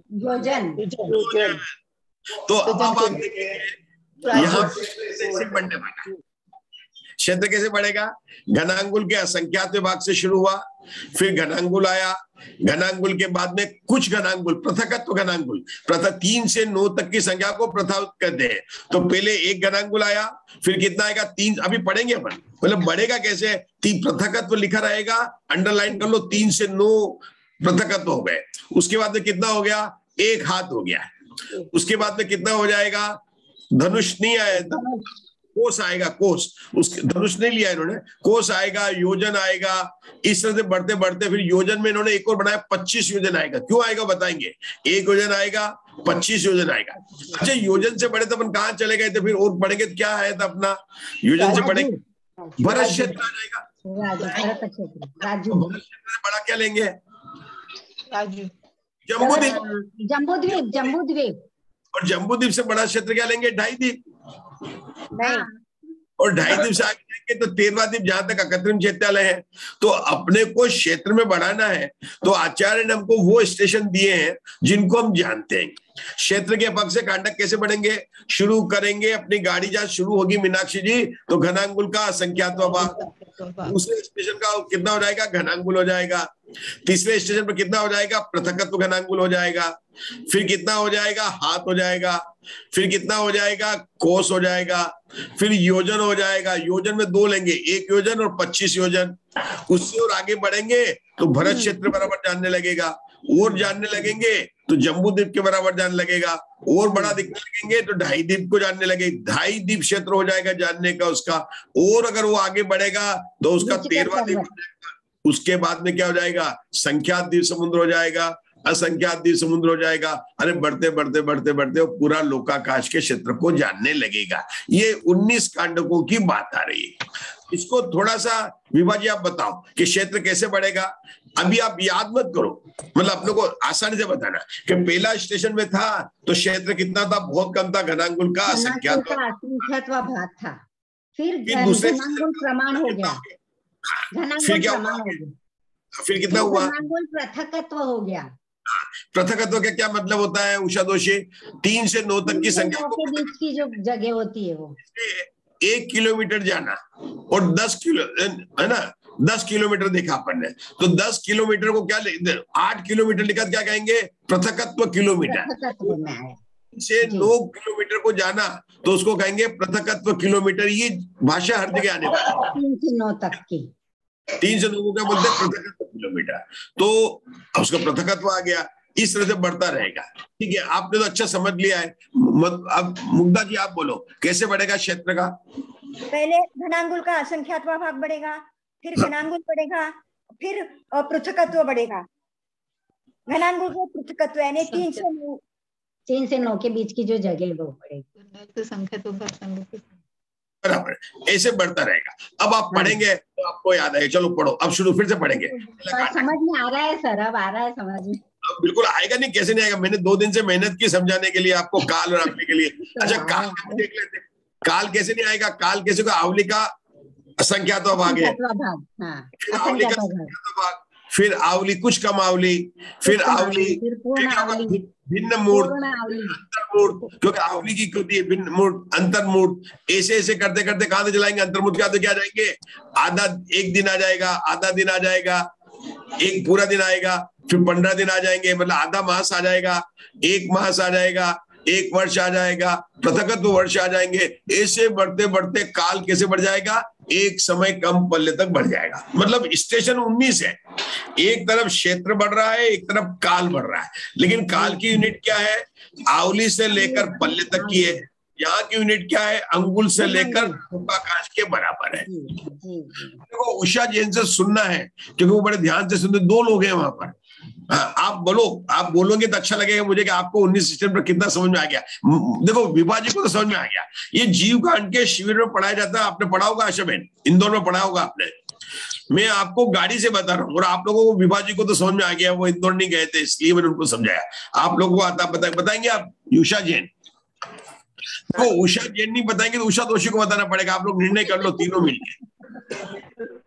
योजन। तो अब आप देखेंगे यहाँ कैसे बढ़ने वाला। क्षेत्र कैसे बढ़ेगा? घनांगुल के असंख्यात विभाग से शुरू हुआ, फिर घनांगुल आया। घनांगुल के बाद में कुछ घनांगुल, पृथकत्व घनांगुल, पृथक तीन से नौ तक की संख्या को पृथक कहते हैं। तो पहले एक घनांगुल आया, फिर कितना आएगा? तीन। अभी पढ़ेंगे अपन। मतलब बढ़ेगा कैसे? तीन पृथकत्व लिखा रहेगा, अंडरलाइन कर लो। तीन से नौ पृथकत्व हो गए। उसके बाद में कितना हो गया? एक हाथ हो गया। उसके बाद में कितना हो जाएगा? धनुष नहीं आया, कोस आएगा, कोस, उसके धनुष नहीं लिया इन्होंने, कोस आएगा, योजन आएगा, इस तरह से बढ़ते बढ़ते फिर योजन में इन्होंने एक और बनाया, पच्चीस योजन आएगा। क्यों आएगा बताएंगे, एक योजन आएगा, पच्चीस योजन आएगा। अच्छा, योजन से बढ़े तो अपन कहाँ चले गए थे, फिर और बढ़ेंगे तो क्या आया था अपना, योजन से बढ़ेंगे भरत क्षेत्र आ जाएगा। भरत क्षेत्र, राजू, बड़ा क्या लेंगे, राजू, जम्बूद्वीप, जम्बूद्वीप, जम्बूद्वीप, और जम्बूद्वीप से बड़ा क्षेत्र क्या लेंगे, ढाई द्वीप, नहीं, और ढाई द्वीप से आगे जाएंगे तो तेरहवा द्वीप, जहां तक अकृत्रिम क्षेत्रालय है। तो अपने को क्षेत्र में बढ़ाना है तो आचार्य ने हमको वो स्टेशन दिए हैं जिनको हम जानते हैं। क्षेत्र के पक्ष से कांडक कैसे बढ़ेंगे, शुरू करेंगे अपनी गाड़ी जहां शुरू होगी मीनाक्षी जी, तो घनांगुल का असंख्यात्व भाग, दूसरे स्टेशन का कितना हो जाएगा, घनांगुल हो जाएगा, तीसरे स्टेशन पर कितना हो जाएगा, पृथकत्व घनांगुल हो जाएगा, फिर कितना हो जाएगा, हाथ हो जाएगा, फिर कितना हो जाएगा, कोस हो जाएगा, फिर योजन हो जाएगा, योजन में दो लेंगे, एक योजन और पच्चीस योजन। उससे और आगे बढ़ेंगे तो भरत क्षेत्र बराबर जानने लगेगा, और जानने लगेंगे तो जम्बू द्वीप के बराबर जानने लगेगा, और बड़ा दिखने लगेंगे तो ढाई द्वीप को जानने लगे, ढाई द्वीप क्षेत्र हो जाएगा जानने का उसका। और अगर वो आगे बढ़ेगा तो उसका तेरहवा द्वीप हो जाएगा। उसके बाद में क्या हो जाएगा, संख्यात द्वीप समुद्र हो जाएगा, असंख्यात द्वीप समुद्र हो जाएगा। अरे बढ़ते बढ़ते बढ़ते बढ़ते वो पूरा लोकाकाश के क्षेत्र को जानने लगेगा। ये उन्नीस कांडकों की बात आ रही है। इसको थोड़ा सा विभाजी आप बताओ कि क्षेत्र कैसे बढ़ेगा। अभी आप याद मत करो, मतलब अपने को आसानी से बताना कि पहला स्टेशन में था तो क्षेत्र कितना था, बहुत कम था, घनांगुल का असंख्यात भाग था, फिर दूसरे घनांगुल प्रमाण हो गया, फिर क्या हुआ, फिर कितना हुआ, घनांगुल पृथकत्व हो गया। पृथकत्व का क्या मतलब होता है उषा दोषी, तीन से नौ तक की संख्या के बीच की जो जगह होती है वो एक किलोमीटर जाना और दस किलो है ना, दस किलोमीटर देखा अपन ने, तो दस किलोमीटर को क्या, आठ किलोमीटर लिखा क्या कहेंगे, पृथकत्व किलोमीटर। से नौ किलोमीटर को जाना तो उसको कहेंगे पृथकत्व किलोमीटर। ये भाषा हर जगह आने वाली है, तीन से नौ तक की, तीन से नौ को क्या बोलते हैं, पृथकत्व किलोमीटर। तो उसका पृथकत्व आ गया, इस तरह से बढ़ता रहेगा। ठीक है, आपने तो अच्छा समझ लिया है। अब मुग्धा जी आप बोलो कैसे बढ़ेगा क्षेत्र का। पहले घनांगुल का असंख्यात्व भाग बढ़ेगा, फिर घनांगुल बढ़ेगा, फिर पृथकत्व बढ़ेगा। घनांगुल को पृथकत्व यानी तीन से नौ, तीन से नौ के बीच की जो जगह है वो बढ़ेगी, संख्यात्व बराबर, ऐसे बढ़ता रहेगा। अब आप पढ़ेंगे तो आपको याद आएगा। चलो पढ़ो, अब शुरू फिर से पढ़ेंगे। समझ में आ रहा है सर, अब आ रहा है समझ में। बिल्कुल आएगा, नहीं कैसे नहीं आएगा। मैंने दो दिन से मेहनत की समझाने के लिए आपको, काल और आपने के लिए। अच्छा काल देख लेते, काल कैसे नहीं आएगा, काल कैसे का, आवली का असंख्यात्व भाग है, फिर आवली का असंख्यात्व भाग, फिर आवली कुछ कम आवली, फिर आवली, भिन्न मूर्त, अंतर्मूर्त, क्योंकि आवली की कृति है भिन्न मूर्त, अंतर्मूर्त, ऐसे ऐसे करते करते कहां से चलाएंगे, अंतर्मूर्त क्या तो क्या जाएंगे, आधा एक दिन आ जाएगा, आधा दिन आ जाएगा, एक पूरा दिन आएगा, फिर पंद्रह दिन आ जाएंगे, मतलब आधा मास आ जाएगा, एक मास आ जाएगा, एक वर्ष आ जाएगा, पृथकत्व वर्ष आ जाएंगे। ऐसे बढ़ते बढ़ते काल कैसे बढ़ जाएगा, एक समय कम पल्ले तक बढ़ जाएगा। मतलब स्टेशन उन्नीस है, एक तरफ क्षेत्र बढ़ रहा है, एक तरफ काल बढ़ रहा है। लेकिन काल की यूनिट क्या है, आवली से लेकर पल्ले तक की है। यहाँ की यूनिट क्या है, अंगुल से लेकर लोकाकाश के बराबर है। देखो उषा जैन से सुनना है क्योंकि वो बड़े ध्यान से सुनते, दो लोग हैं वहां पर। आप बोलो, आप बोलोगे तो अच्छा लगेगा मुझे कि आपको उन्नीस सिस्टम पर कितना समझ में आ गया। देखो विभाजी को तो समझ में आ गया। ये जीव कांड के शिविर में पढ़ाया जाता है, आपने पढ़ा होगा आशा बहन, इंदौर में पढ़ा होगा आपने। मैं आपको गाड़ी से बता रहा हूँ, और आप लोगों को विभाजी को तो समझ में आ गया, वो इंदौर नहीं गए थे इसलिए मैंने उनको समझाया। आप लोगों को आता बता, बताएंगे आप उषा जैन को, उषा जैन नहीं बताएंगे तो उषा दोषी को बताना पड़ेगा। आप लोग निर्णय कर लो तीनों मिलके,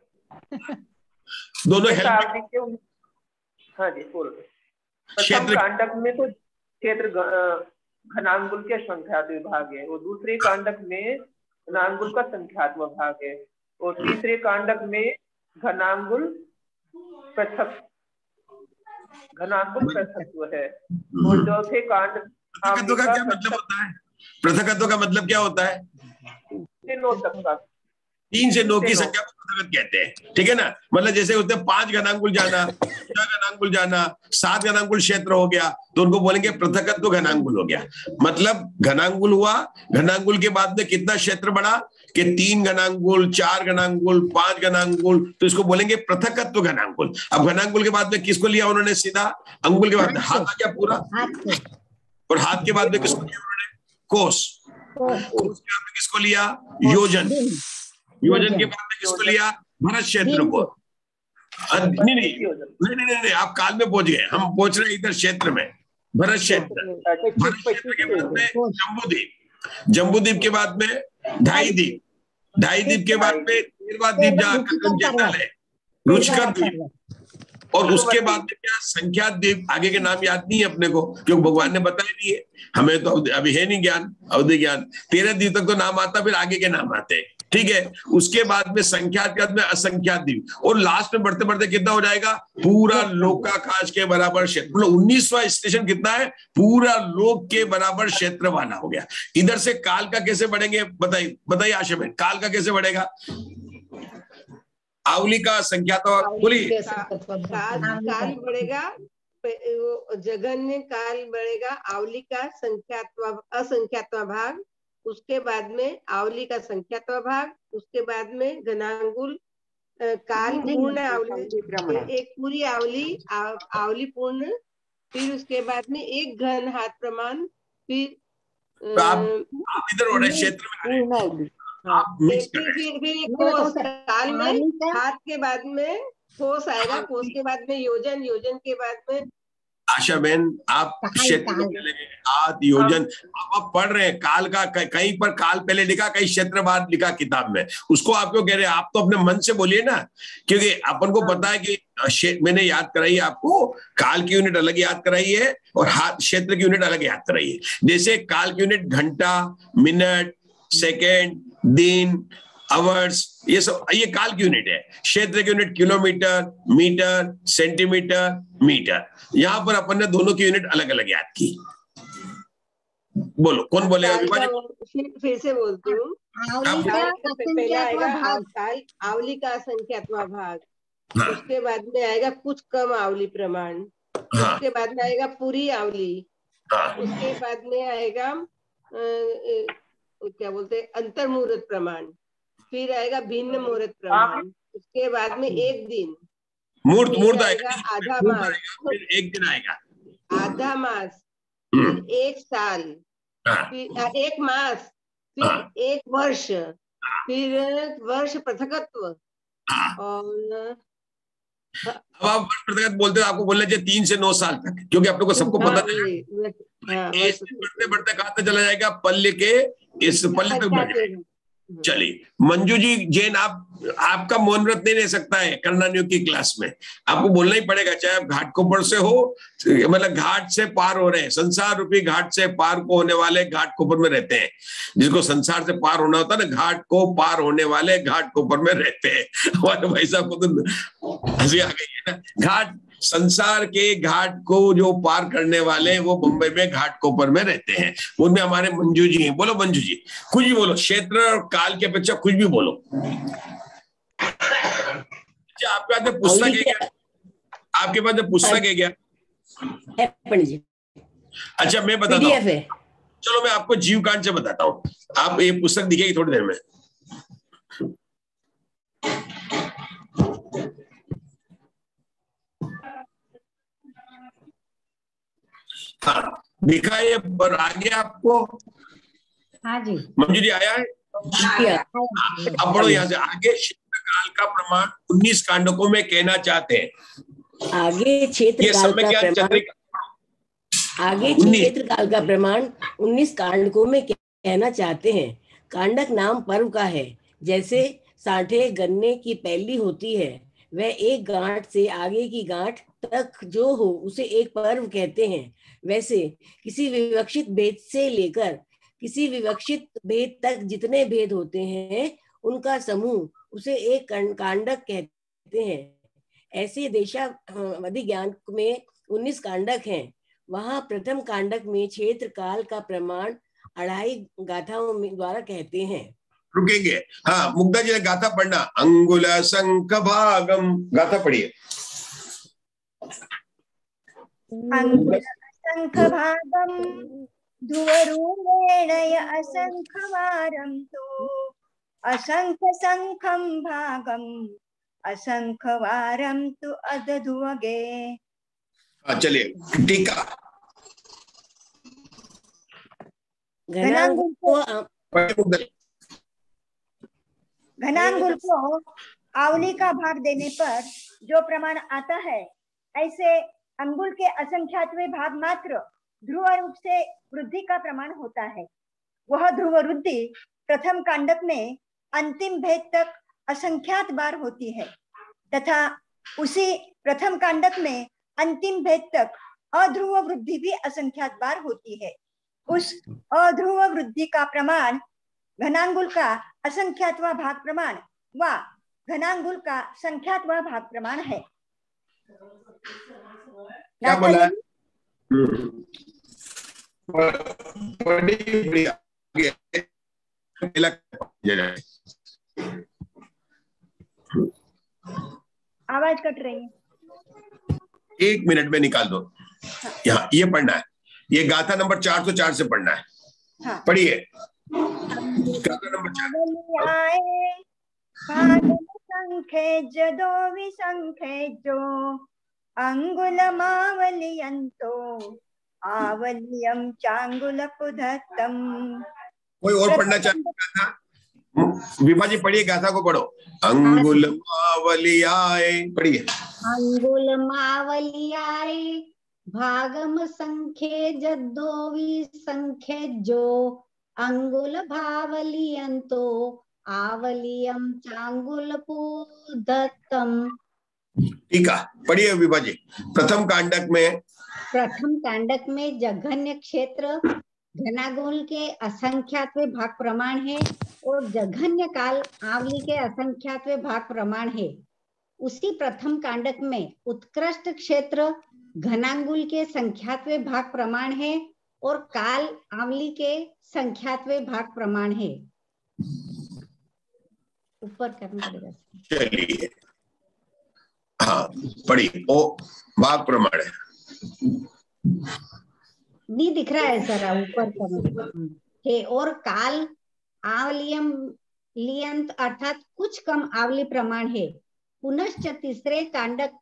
दोनों हेल्प। हाँ जी, प्रथम कांडक में तो क्षेत्र घनांगुल के संख्यात विभाग है, और दूसरे कांडक में घनांगुल का संख्यात विभाग है, और तीसरे कांडक में घनांगुल पृथक घनांगुल पृथकत्व है, और चौथे कांड पृथकत्व का क्या मतलब होता है, पृथकत्व का मतलब क्या होता है, नौ तक का तीन से नौ की संख्या को पृथकत्व कहते हैं, ठीक है ना। मतलब जैसे उसने पांच घनांकुल जाना, छह घनांकुल जाना, सात घनांकुल क्षेत्र हो गया, तो उनको बोलेंगे पृथकत्व घनांकुल हो गया। मतलब घनांकुल हुआ, घनांकुल के बाद में कितना क्षेत्र बढ़ा कि तीन घनांकुल, चार घनांकुल, पांच घनांकुल, तो इसको बोलेंगे पृथकत्व घनांकुल। अब घनांकुल के बाद में किसको लिया उन्होंने? सीधा अंगुल के बाद में हाथ आ गया पूरा, और हाथ के बाद में किसको लिया उन्होंने? कोस। कोस के बाद में किसको लिया? योजन। योजन के बाद में किसको लिया? भरत क्षेत्र को। नहीं नहीं नहीं नहीं नहीं आप काल में पहुंच गए, हम पहुंच रहे इधर क्षेत्र में, भरत क्षेत्र। भरत क्षेत्र के बाद में जम्बूद्वीप, जम्बूद्वीप के बाद में ढाई द्वीप, ढाई द्वीप के बाद में तेरवा द्वीप जहाँ है रुचिकर द्वीप, और उसके बाद में क्या? संख्यात द्वीप। आगे के नाम याद नहीं है अपने को, क्योंकि भगवान ने बताए नहीं है हमें, तो अभी है नहीं ज्ञान, अवधि ज्ञान। तेरह द्वीप तक तो नाम आता, फिर आगे के नाम आते हैं, ठीक है। उसके बाद में संख्यात के बाद में असंख्यात द्वीप, और लास्ट में बढ़ते बढ़ते कितना हो जाएगा? पूरा लोकाकाश के बराबर क्षेत्र। मतलब उन्नीसवां स्टेशन कितना है? पूरा लोक के बराबर क्षेत्र वाला हो गया। इधर से काल का कैसे बढ़ेंगे? बताइए बताइए आशा में, काल का कैसे बढ़ेगा? आवली का संख्यात बोलिए। काल बढ़ेगा, जघन्य काल बढ़ेगा, आवली का संख्यात्व असंख्यात्व भाग, उसके बाद में आवली का संख्यात्व भाग, उसके बाद में घनांगुल काल पूर्ण आवली, एक पूरी आवली आव, आवली पूर्ण, फिर उसके बाद में एक घन हाथ प्रमाण, फिर तो आप, आप इधर वाले क्षेत्र में आप मिक्स कर रहे हैं। फिर फिर कोस काल में हाथ के बाद में कोस आएगा, कोस के बाद में योजन, योजन के बाद में आशा बहन आप क्षेत्र में चले गए, हाथ योजन। आप आप पढ़ रहे हैं काल का, कहीं पर काल पहले लिखा, कहीं क्षेत्र बाद लिखा किताब में, उसको आप क्यों कह रहे हैं? आप तो अपने मन से बोलिए ना, क्योंकि अपन को पता है कि मैंने याद कराई आपको, काल की यूनिट अलग याद कराई है और हाथ क्षेत्र की यूनिट अलग याद कराई है। जैसे काल की यूनिट घंटा, मिनट, सेकेंड, दिन, आवर्स, ये सब ये काल की यूनिट है। क्षेत्र की unit kilometre, metre, centimetre, metre. यहां पर अपन ने दोनों की यूनिट अलग अलग याद की। बोलो कौन बोलेगा? फिर, फिर से बोलती हूँ। पहला आएगा काल आवली का असंख्यात्वा भाग, हाँ। उसके बाद में आएगा कुछ कम आवली प्रमाण, हाँ। उसके बाद में आएगा पूरी आवली, हाँ। उसके बाद में आएगा आ, आ, क्या बोलते हैं अंतर्मुहूर्त प्रमाण, फिर आएगा भिन्न मुहूर्त प्रमाण, उसके बाद में एक दिन मुहूर्त मुहूर्त आएगा, आधा मास, फिर एक दिन आएगा, आधा मास, फिर एक साल, फिर एक मास, फिर एक वर्ष, फिर वर्ष पृथकत्व, और अब आप वर्ष पृथकत्व बोलते हैं, आपको बोलना चाहिए तीन से नौ साल तक, क्योंकि आप लोग को सबको पता है बढ़ते बढ़ते कहाँ तक चला जाएगा? पल्ले के इस पल्ले तक बढ़ जाएगा। चलिए मंजू जी जैन, आप आपका मौन व्रत नहीं रह सकता है कर्णानियों की क्लास में, आपको बोलना ही पड़ेगा, चाहे आप घाट कोपर से हो, मतलब घाट से पार हो रहे हैं, संसार रूपी घाट से पार को होने वाले घाट कोपर में रहते हैं। जिसको संसार से पार होना होता है ना, घाट को पार होने वाले घाट कोपर में रहते हैं। हमारे भाई साहब को तो हंसी आ गई है ना। घाट संसार के घाट को जो पार करने वाले वो मुंबई में घाट कोपर में रहते हैं, उनमें हमारे मंजू जी हैं। बोलो मंजू जी, कुछ भी बोलो, क्षेत्र और काल की अपेक्षा कुछ भी बोलो। अच्छा आपके पास में पुस्तक है क्या? आपके पास में पुस्तक है क्या? जी। अच्छा मैं बताता हूँ, चलो मैं आपको जीव कांड से बताता हूँ, आप ये पुस्तक दिखेगी थोड़ी देर में। हाँ दिखाइए पर आगे आपको। हाँ जी मंजू जी आया है? अब बढ़ो यहाँ से आगे। क्षेत्र काल का प्रमाण उन्नीस कांडकों में कहना चाहते हैं। आगे क्षेत्र काल का प्रमाण आगे क्षेत्र काल का प्रमाण उन्नीस कांडकों में कहना चाहते हैं। कांडक नाम पर्व का है। जैसे साठे गन्ने की पैली होती है, वह एक गांठ से आगे की गांठ तक जो हो उसे एक पर्व कहते हैं। वैसे किसी विवक्षित भेद से लेकर किसी विवक्षित भेद तक जितने भेद होते हैं उनका समूह उसे एक कांडक कहते हैं। ऐसे देशावधि ज्ञान में उन्नीस कांडक हैं। वहां प्रथम कांडक में क्षेत्र काल का प्रमाण अढ़ाई गाथाओं में द्वारा कहते हैं। रुकेंगे। हाँ, मुग्धा जी ने गाथा पढ़ना, अंगुल शंख भागम, गाथा पढ़िए। अंगुल शंख भागम ध्रुवरूपेण असंख्यवारं तु असंख्य शंखं भागम असंख्यवारं तु अदधुवगे। चलिए टीका। घनांगुल को घनांगुल को आवली का भाग देने पर जो प्रमाण आता है, ऐसे अंगुल के असंख्यातवें भाग मात्र ध्रुव रूप से वृद्धि का प्रमाण होता है। वह ध्रुव वृद्धि प्रथम कांडक में अंतिम भेद तक असंख्यात बार होती है तथा उसी प्रथम कांडक में अंतिम भेद तक अध्रुव वृद्धि भी असंख्यात बार होती है। उस अध्रुव वृद्धि का प्रमाण घनांगुल का असंख्यातवा भाग प्रमाण व घनांगुल का संख्यातवा भाग प्रमाण है। क्या बोला? आवाज कट रही है, एक मिनट में निकाल दो। यहाँ ये पढ़ना है, ये गाथा नंबर चार सौ चार से पढ़ना है। हाँ। पढ़िए गाथा नंबर चार। संख्ये जदो विसंख्ये जो अंगुल मावलियंतो आवलियम चांगुल पुधत्तम। कोई और पढ़ना चाहता था? विभा जी पढ़िए, गाथा को पढ़ो। अंगुल मावलियाए, पढ़िए। अंगुल मावलियाए भागम संख्ये जदो विसंख्ये जो अंगुल भावलियंतो आवलियम चांगुल पुधत्तम। ठीक है, पढ़िए विभा जी। प्रथम कांडक में प्रथम कांडक में जघन्य क्षेत्र घनांगुल के असंख्यातवें भाग प्रमाण है और जघन्य काल आवली के असंख्यातवें भाग प्रमाण है। उसी प्रथम कांडक में उत्कृष्ट क्षेत्र घनांगुल के संख्यातवें भाग प्रमाण है और काल आवली के संख्यातवें भाग प्रमाण है। ऊपर करना पड़ेगा। चलिए हाँ पढ़िए। ओ भाग प्रमाण है, नहीं दिख रहा है सर, ऊपर है। और काल आवलियम लियंत अर्थात कुछ कम आवली प्रमाण है। पुनश्च तीसरे कांडक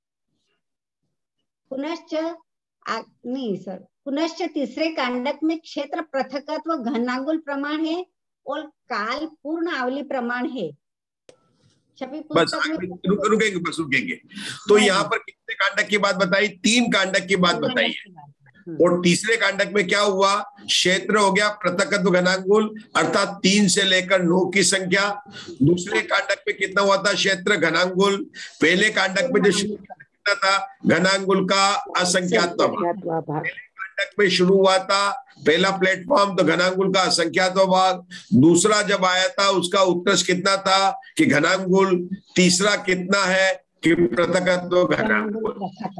पुनश्च नहीं सर पुनश्च तीसरे कांडक में क्षेत्र पृथकत्व घनांगुल प्रमाण है और काल पूर्ण आवली प्रमाण है। बस रुक, रुकेंगे बस रुकेंगे। तो यहाँ पर कितने कांडक की बात बताई? तीन कांडक की बात बताई है। और तीसरे कांडक में क्या हुआ? क्षेत्र हो गया पृथकत्व घनांगुल अर्थात तीन से लेकर नौ की संख्या। दूसरे कांडक में कितना हुआ था? क्षेत्र घनांगुल। पहले कांडक में जो कितना था? घनांगुल का असंख्यात्व भाग। कांडक में शुरू हुआ था पहला प्लेटफॉर्म तो घनांगुल का असंख्यात्व भाग। दूसरा जब आया था उसका उत्कर्ष कितना था कि घनांगुल। तीसरा कितना है कि पृथकत्व घनांगुल।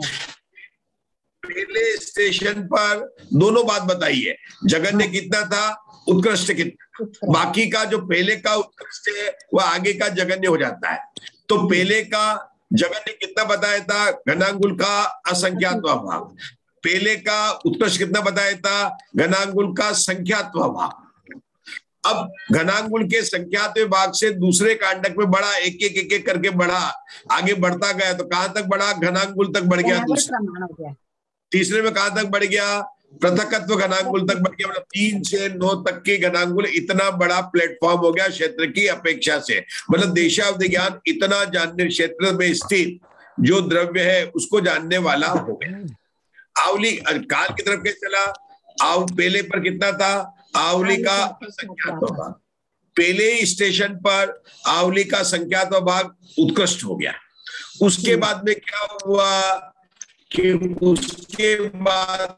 पहले स्टेशन पर दोनों बात बताई है, जघन्य कितना था, उत्कृष्ट कितना। बाकी का जो पहले का उत्कृष्ट है वह आगे का जघन्य हो जाता है। तो पहले का जघन्य कितना बताया था? घनांगुल का असंख्यात्व भाग। पहले का उत्कर्ष कितना बताया था? घनांगुल का संख्यात्व भाग। अब घनांगुल के संख्यात्व भाग से दूसरे कांडक में बढ़ा, एक एक एक एक करके बढ़ा, आगे बढ़ता गया। तो कहां तक बढ़ा? घनांगुल तक बढ़ गया। दूसरे तीसरे में कहां तक बढ़ गया? पृथकत्व घनांगुल तक बढ़ गया। मतलब तीन से नौ तक के घनांगुल इतना बड़ा प्लेटफॉर्म हो गया क्षेत्र की अपेक्षा से। मतलब देशावधि ज्ञान इतना जानने क्षेत्र में स्थित जो द्रव्य है उसको जानने वाला हो गया। आवली काल की तरफ कैसे चला? आव पहले पर कितना था? आवली का संख्यात्व भाग। पहले ही स्टेशन पर आवली का संख्यात्व भाग उत्कृष्ट हो गया। उसके बाद में क्या हुआ कि उसके बाद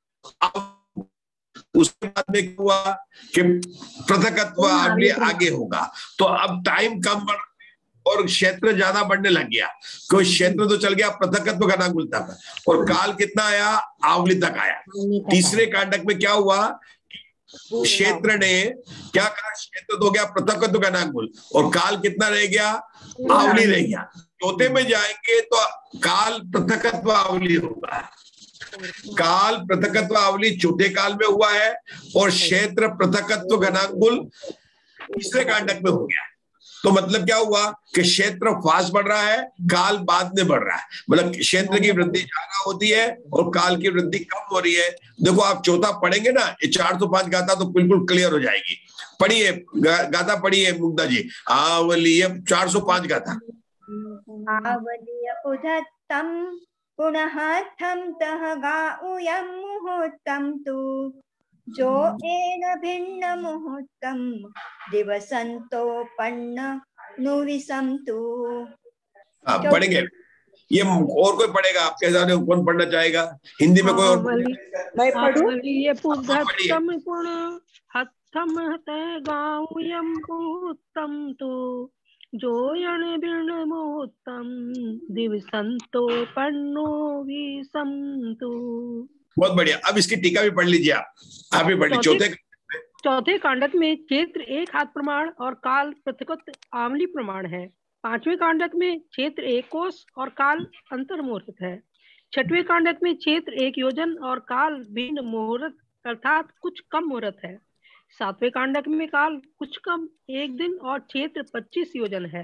उसके बाद में क्या हुआ कि पृथकत्व आवली आगे होगा। तो अब टाइम कम बढ़ और क्षेत्र ज्यादा बढ़ने लग गया। कोई क्षेत्र तो चल गया पृथकत्व घनांगुल तक और काल कितना आया? आवली तक आया। तीसरे कांडक में क्या हुआ? क्षेत्र ने क्या कहा, क्षेत्र तो हो गया पृथकत्व घनांगुल, और काल कितना रह गया, आवली रह गया। चौथे में जाएंगे तो काल पृथकत्व आवली होगा। काल पृथकत्व आवली चौथे काल में हुआ है, और क्षेत्र पृथकत्व घनांगुल तीसरे कांडक में हो गया। तो मतलब क्या हुआ कि क्षेत्र फास्ट बढ़ रहा है, काल बाद में बढ़ रहा है। मतलब क्षेत्र की वृद्धि ज्यादा होती है और काल की वृद्धि कम हो रही है। देखो आप चौथा पढ़ेंगे ना, ये चार सौ पांच गाथा तो बिल्कुल क्लियर हो जाएगी। पढ़िए गाथा, पढ़िए मुग्धा जी, आवलीय चार सौ पांच गाथा। आवलीय उद्धतम पुनः थम तह गाऊयं मुहूर्तम तु जो एन भिन्न मुहूर्तम दिवसंतोपन्न नुविसंतु। हाँ पढ़ेंगे, ये और कोई पढ़ेगा आपके साथ, कौन पढ़ना चाहेगा हिंदी में? कोई और? मैं पढ़ूं? ये पुद्धतम पुन हथम हते गाऊयं मुहूर्तम तु जोयन भिन्न मुहूर्तम दिवसंतोपन्नो विसंतु। बहुत बढ़िया। अब इसकी टीका भी पढ़ लीजिए आप, आप भी पढ़ लीजिए। चौथे चौथे कांडक में क्षेत्र एक हाथ प्रमाण और काल पृथकत्व आमली प्रमाण है। पांचवें कांडक में क्षेत्र एक कोस और काल अंतर मुहूर्त है। छठवें कांडक में क्षेत्र एक योजन और काल भिन्न मुहूर्त अर्थात कुछ कम मुहूर्त है। सातवें कांडक में काल कुछ कम एक दिन और क्षेत्र पच्चीस योजन है।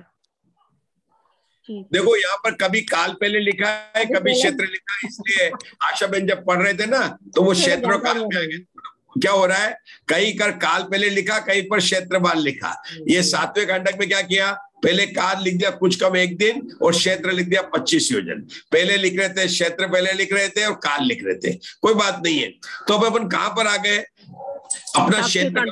देखो यहाँ पर कभी काल पहले लिखा है, कभी क्षेत्र लिखा है, इसलिए आशा बहन जब पढ़ रहे थे ना तो वो क्षेत्र और काल में आ गए। क्या हो रहा है, कहीं कर काल पहले लिखा, कहीं पर क्षेत्र बाद लिखा। ये सातवें कांडक में क्या किया, पहले काल लिख दिया कुछ कम एक दिन और क्षेत्र लिख दिया पच्चीस योजन। पहले लिख रहे थे, क्षेत्र पहले लिख रहे थे और काल लिख रहे थे, कोई बात नहीं है। तो अब अपन कहां पर आ गए, अपना क्षेत्र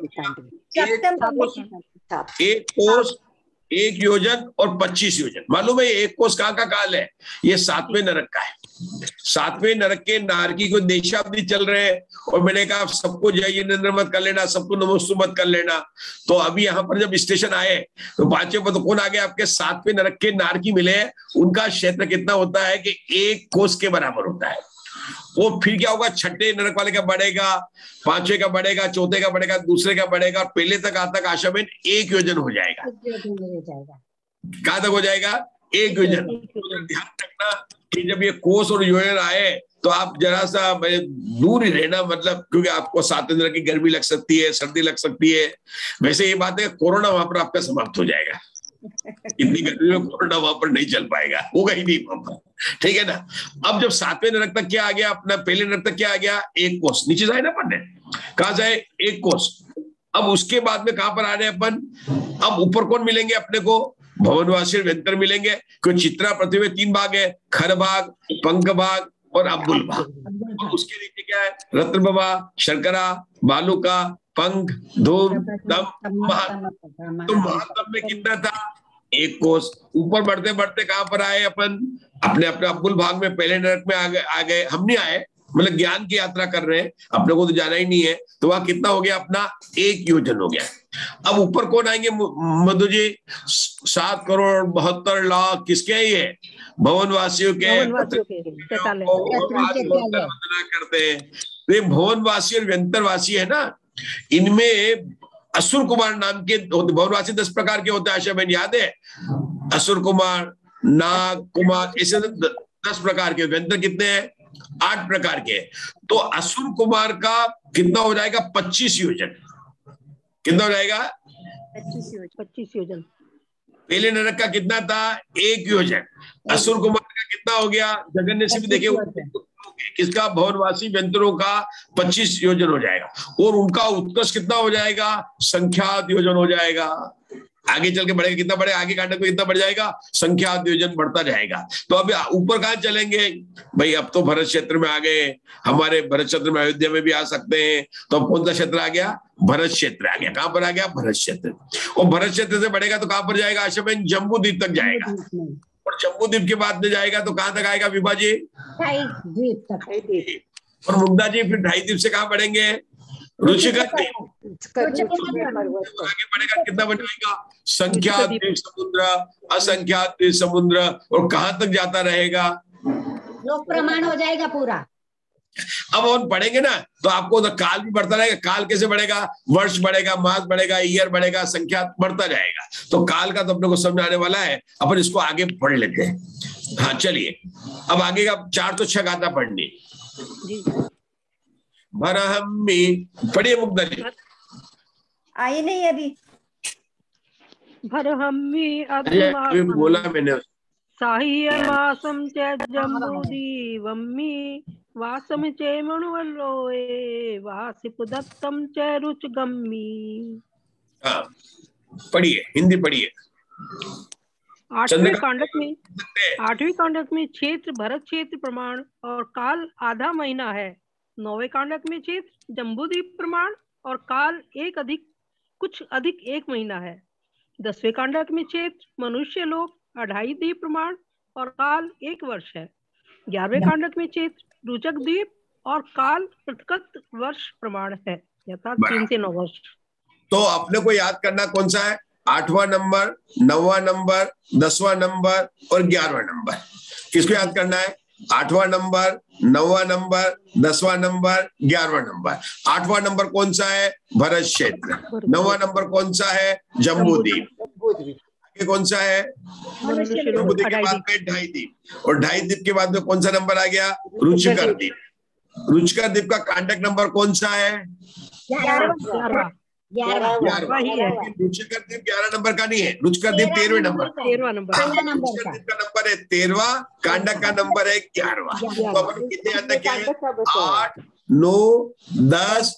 एक कोस एक योजन और पच्चीस योजन। मालूम है एक कोस कहाँ का काल है, ये सातवें नरक का है। सातवें नरक के नारकी को देशाब्दी चल रहे हैं, और मैंने कहा आप सबको जय जिनेन्द्र मत कर लेना, सबको नमोस्तु मत कर लेना। तो अभी यहाँ पर जब स्टेशन आए तो पांचवें पर तो कौन आ गया आपके, सातवें नरक के नारकी मिले। उनका क्षेत्र कितना होता है कि एक कोस के बराबर होता है। वो फिर क्या होगा, छठे नरक वाले का बढ़ेगा, पांचवे का बढ़ेगा, चौथे का बढ़ेगा, दूसरे का बढ़ेगा, और पहले तक आता तक आशा में एक योजन हो जाएगा। कहां तक हो जाएगा, एक योजन। ध्यान रखना कि जब ये कोस और योजन आए तो आप जरा सा दूर ही रहना, मतलब क्योंकि आपको सातवें नरक की गर्मी लग सकती है, सर्दी लग सकती है। वैसे ये बात है, कोरोना वहां पर आपका समाप्त हो जाएगा। इतनी गर्मी में कोरोना वहां पर नहीं चल पाएगा, होगा ही नहीं वहां पर, ठीक है ना। अब जब सातवें नरक तक क्या आ गया, अपना पहले नरक तक क्या आ गया, एक कोस। नीचे जाए ना पढ़ने, कहां जाए, एक कोस। अब उसके बाद में कहां पर आ रहे हैं अपन, अब ऊपर कौन मिलेंगे अपने को, भवनवासी व्यंतर मिलेंगे। क्योंकि चित्रा पृथ्वी में तीन भाग है, खर भाग, पंख भाग और अब्बुल भाग। और उसके नीचे क्या है, रत्न बाबा, शर्करा, बालुका, पंख, धूम, दम, महात्म। तो महात्म में कितना था, एक कोस। ऊपर बढ़ते बढ़ते कहां पर आए अपन, अपने अपने अब्बुल भाग में पहले नरक में आ गए आ गए हम नहीं आए, मतलब ज्ञान की यात्रा कर रहे हैं, अपने को तो जाना ही नहीं है। तो वहां कितना हो गया अपना, एक योजन हो गया। अब ऊपर कौन आएंगे मधु जी, सात करोड़ बहत्तर लाख किसके हैं, ये भवनवासियों के, वंदना करते हैं। तो ये भवनवासी और व्यंतरवासी है ना, इनमें असुर कुमार नाम के भवनवासी दस प्रकार के होते हैं। आशा बहन याद है, असुर कुमार, नाग कुमार, ऐसे दस प्रकार के। व्यंतर कितने हैं, आठ प्रकार के। तो असुर कुमार का कितना हो जाएगा, पच्चीस योजन। कितना हो जाएगा, पच्चीस योजन। पहले नरक का कितना था, एक योजन। असुर कुमार का कितना हो गया, जगन्य से भी देखे किसका, भवनवासी व्यंतरों का पच्चीस योजन हो जाएगा। और उनका उत्कर्ष कितना हो जाएगा, संख्यात योजन हो जाएगा। आगे चल के बढ़ेगा, कितना बढ़ेगा, आगे कांडक में कितना बढ़ जाएगा, संख्यात योजन बढ़ता जाएगा। तो अब ऊपर कहां चलेंगे भाई, अब तो भरत क्षेत्र में आ गए, हमारे भरत क्षेत्र में अयोध्या में भी आ सकते हैं। तो अब कौन सा क्षेत्र आ गया, भरत क्षेत्र आ गया। कहां पर आ गया, भरत क्षेत्र। और भरत क्षेत्र से बढ़ेगा तो कहां पर जाएगा, आशा बहन जम्बू द्वीप तक जाएगा। और जम्बू द्वीप के बाद में जाएगा तो कहां तक आएगा विभा जी, और मुग्धा जी फिर ढाई द्वीप से कहां बढ़ेंगे, रुचिकर। आगे बढ़ेगा कितना बढ़ेगा, संख्यात द्वीप समुद्र, असंख्यात द्वीप समुद्र। और कहां तक जाता रहेगा, लोक प्रमाण हो जाएगा पूरा। अब हम पढ़ेंगे ना तो आपको तो काल भी बढ़ता रहेगा। काल कैसे बढ़ेगा? वर्ष बढ़ेगा, मास बढ़ेगा, ईयर बढ़ेगा, संख्या बढ़ता जाएगा। तो काल का तो अपने को समझ आने वाला है, अपन इसको आगे पढ़ लेते हैं। हाँ चलिए, अब आगे का चार तो छह गाथा पढ़नी। भरहम्मी पढ़िए मुग्धा जी। आई नहीं अभी। भरहम्मी अभी बोला मैंने। साह्यमासं च जम्बूदीवम्मी वासम चे मणुवल्लोए वासिपुदत्तम च रुचगम्मी। हाँ पढ़िए, हिंदी पढ़िए। आठवें कांडक में आठवीं कांडक में क्षेत्र भरत क्षेत्र प्रमाण और काल आधा महीना है। नौवें कांडक में क्षेत्र जम्बूद्वीप प्रमाण और काल एक अधिक कुछ अधिक एक महीना है। दसवें कांडक में क्षेत्र मनुष्य लोक अढ़ाई द्वीप प्रमाण और काल एक वर्ष है। ग्यारहवें कांडक में क्षेत्र रुचक द्वीप और काल प्रतिकत वर्ष प्रमाण है, यथात तीन से नौ वर्ष। तो अपने को याद करना कौन सा है? आठवां नंबर, नौवां नंबर, दसवां नंबर और ग्यारहवां नंबर। किसको याद करना है? आठवां नंबर, नौवां नंबर, दसवां नंबर, ग्यारहवां नंबर। आठवां नंबर कौन सा है? भरत क्षेत्र। नौवां नंबर कौन सा है? जम्बूद्वीप। आगे कौन सा है? जम्बूद्वीप के बाद में ढाई द्वीप, और ढाई द्वीप के बाद में कौन सा नंबर आ गया? रुचिकर द्वीप। रुचिकर द्वीप का कांडक नंबर कौन सा है? ग्यारहवां। रुचिकर द्वीप ग्यारह नंबर का नहीं है, रुचिकर द्वीप तेरहवें नंबर तेरहवां नंबर रुचिकर द्वीप का नंबर है तेरहवा, कांडक का नंबर है ग्यारहवा। तो अपन कितने अंदर क्या है? आठ, नौ, दस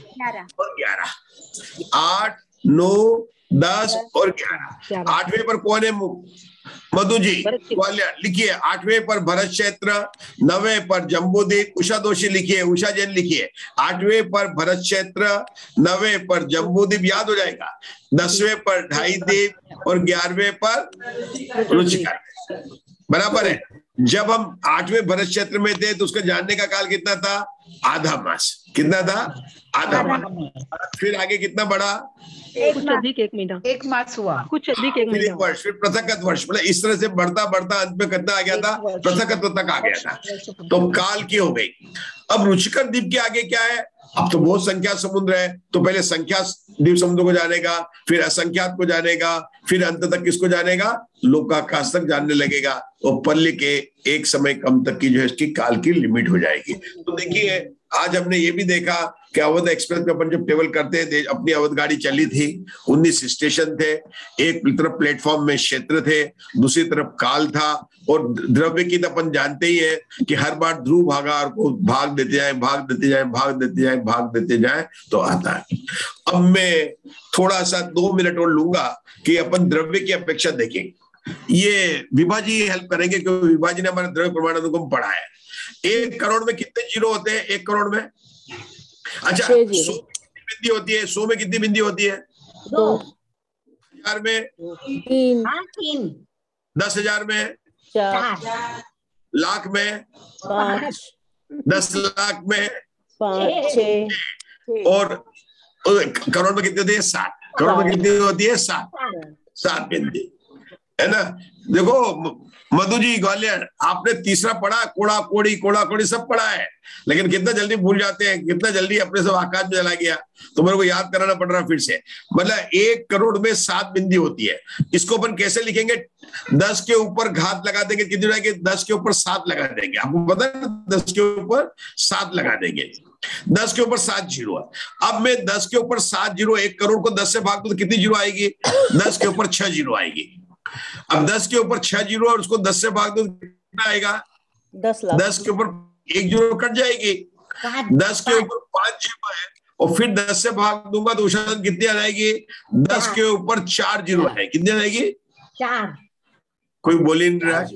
और ग्यारह। आठ, नौ, दस और ग्यारह। आठवें पर कौन है? मधु जी ग्वालियर लिखिए। आठवें पर भरत क्षेत्र, नवें पर जम्बूद्वीप। उषा दोषी लिखिए, उषा जैन लिखिए। आठवें पर भरत क्षेत्र, नवें पर जम्बूद्वीप, याद हो जाएगा। दसवें पर ढाई द्वीप और ग्यारहवें पर रुचिकर। बराबर है। जब हम आठवें भरत क्षेत्र में थे तो उसका जानने का काल कितना था? आधा मास। कितना था? आधा मास। फिर आगे कितना बढ़ा? कुछ अधिक एक महीना, एक मास हुआ, कुछ अधिक एक महीना, वर्ष, फिर पृथकत्व वर्ष। मतलब इस तरह से बढ़ता बढ़ता अंत में कितना आ गया था? पृथकत्व तक आ गया था। तो काल की हो गई। अब रुचिकर द्वीप के आगे क्या है? अब तो बहुत संख्या समुद्र है, तो पहले संख्या द्वीप समुद्र को जानेगा, फिर असंख्यात को जानेगा, फिर अंत तक किसको जानेगा? लोकाकाश तक जानने लगेगा। और पल्ले के एक समय कम तक की जो है इसकी काल की लिमिट हो जाएगी। तो देखिए आज हमने ये भी देखा कि अवध एक्सप्रेस में अपन जब ट्रेवल करते थे, अपनी अवध गाड़ी चली थी, उन्नीस स्टेशन थे, एक तरफ प्लेटफॉर्म में क्षेत्र थे, दूसरी तरफ काल था, और द्रव्य की तो अपन जानते ही है कि हर बार ध्रुव भागार को भाग देते जाए भाग देते जाए भाग देते जाए भाग देते जाए तो आता है। अब मैं थोड़ा सा दो मिनट और लूंगा कि अपन द्रव्य की अपेक्षा देखें। ये विभा जी हेल्प करेंगे क्योंकि विभा जी ने हमारे द्रव्य प्रमाण अनुगम पढ़ा है। एक करोड़ में कितने जीरो होते हैं? एक करोड़ में अच्छा सौ में कितनी बिंदी होती है? सौ में कितनी बिंदी होती है? दो। हजार में तीन। तीन। दस हजार में चार। लाख में पाँच। दस लाख में पाँच छह। और करोड़ में कितनी होती है? सात। करोड़ में कितनी होती है? सात। सात बिंदी है ना। देखो मधु जी ग्वालियर, आपने तीसरा पढ़ा, कोड़ा कोड़ी कोड़ा कोड़ी सब पढ़ा है, लेकिन कितना जल्दी भूल जाते हैं, कितना जल्दी अपने सब आकाश में चला गया। तो मेरे को याद कराना पड़ रहा फिर से। मतलब एक करोड़ में सात बिंदी होती है। इसको अपन कैसे लिखेंगे? दस के ऊपर घात लगा देंगे, कितनी जाएगी? दस के ऊपर सात लगा देंगे। आपको पता है दस के ऊपर सात लगा देंगे। दस के ऊपर सात जीरो है। अब मैं दस के ऊपर सात जीरो, एक करोड़ को दस से भाग दूं तो कितनी जीरो आएगी? दस के ऊपर छह जीरो आएगी। अब दस के ऊपर छह जीरो और उसको दस से भाग दो कितना आएगा? दस लाख। दस के ऊपर एक जीरो कट जाएगी। दस के ऊपर पांच जीरो है और फिर दस से भाग दूंगा तो उषा कितनी आ जाएगी? दस के ऊपर चार जीरो है, कितनी आ जाएगी? चार। कोई बोली नहीं रहा।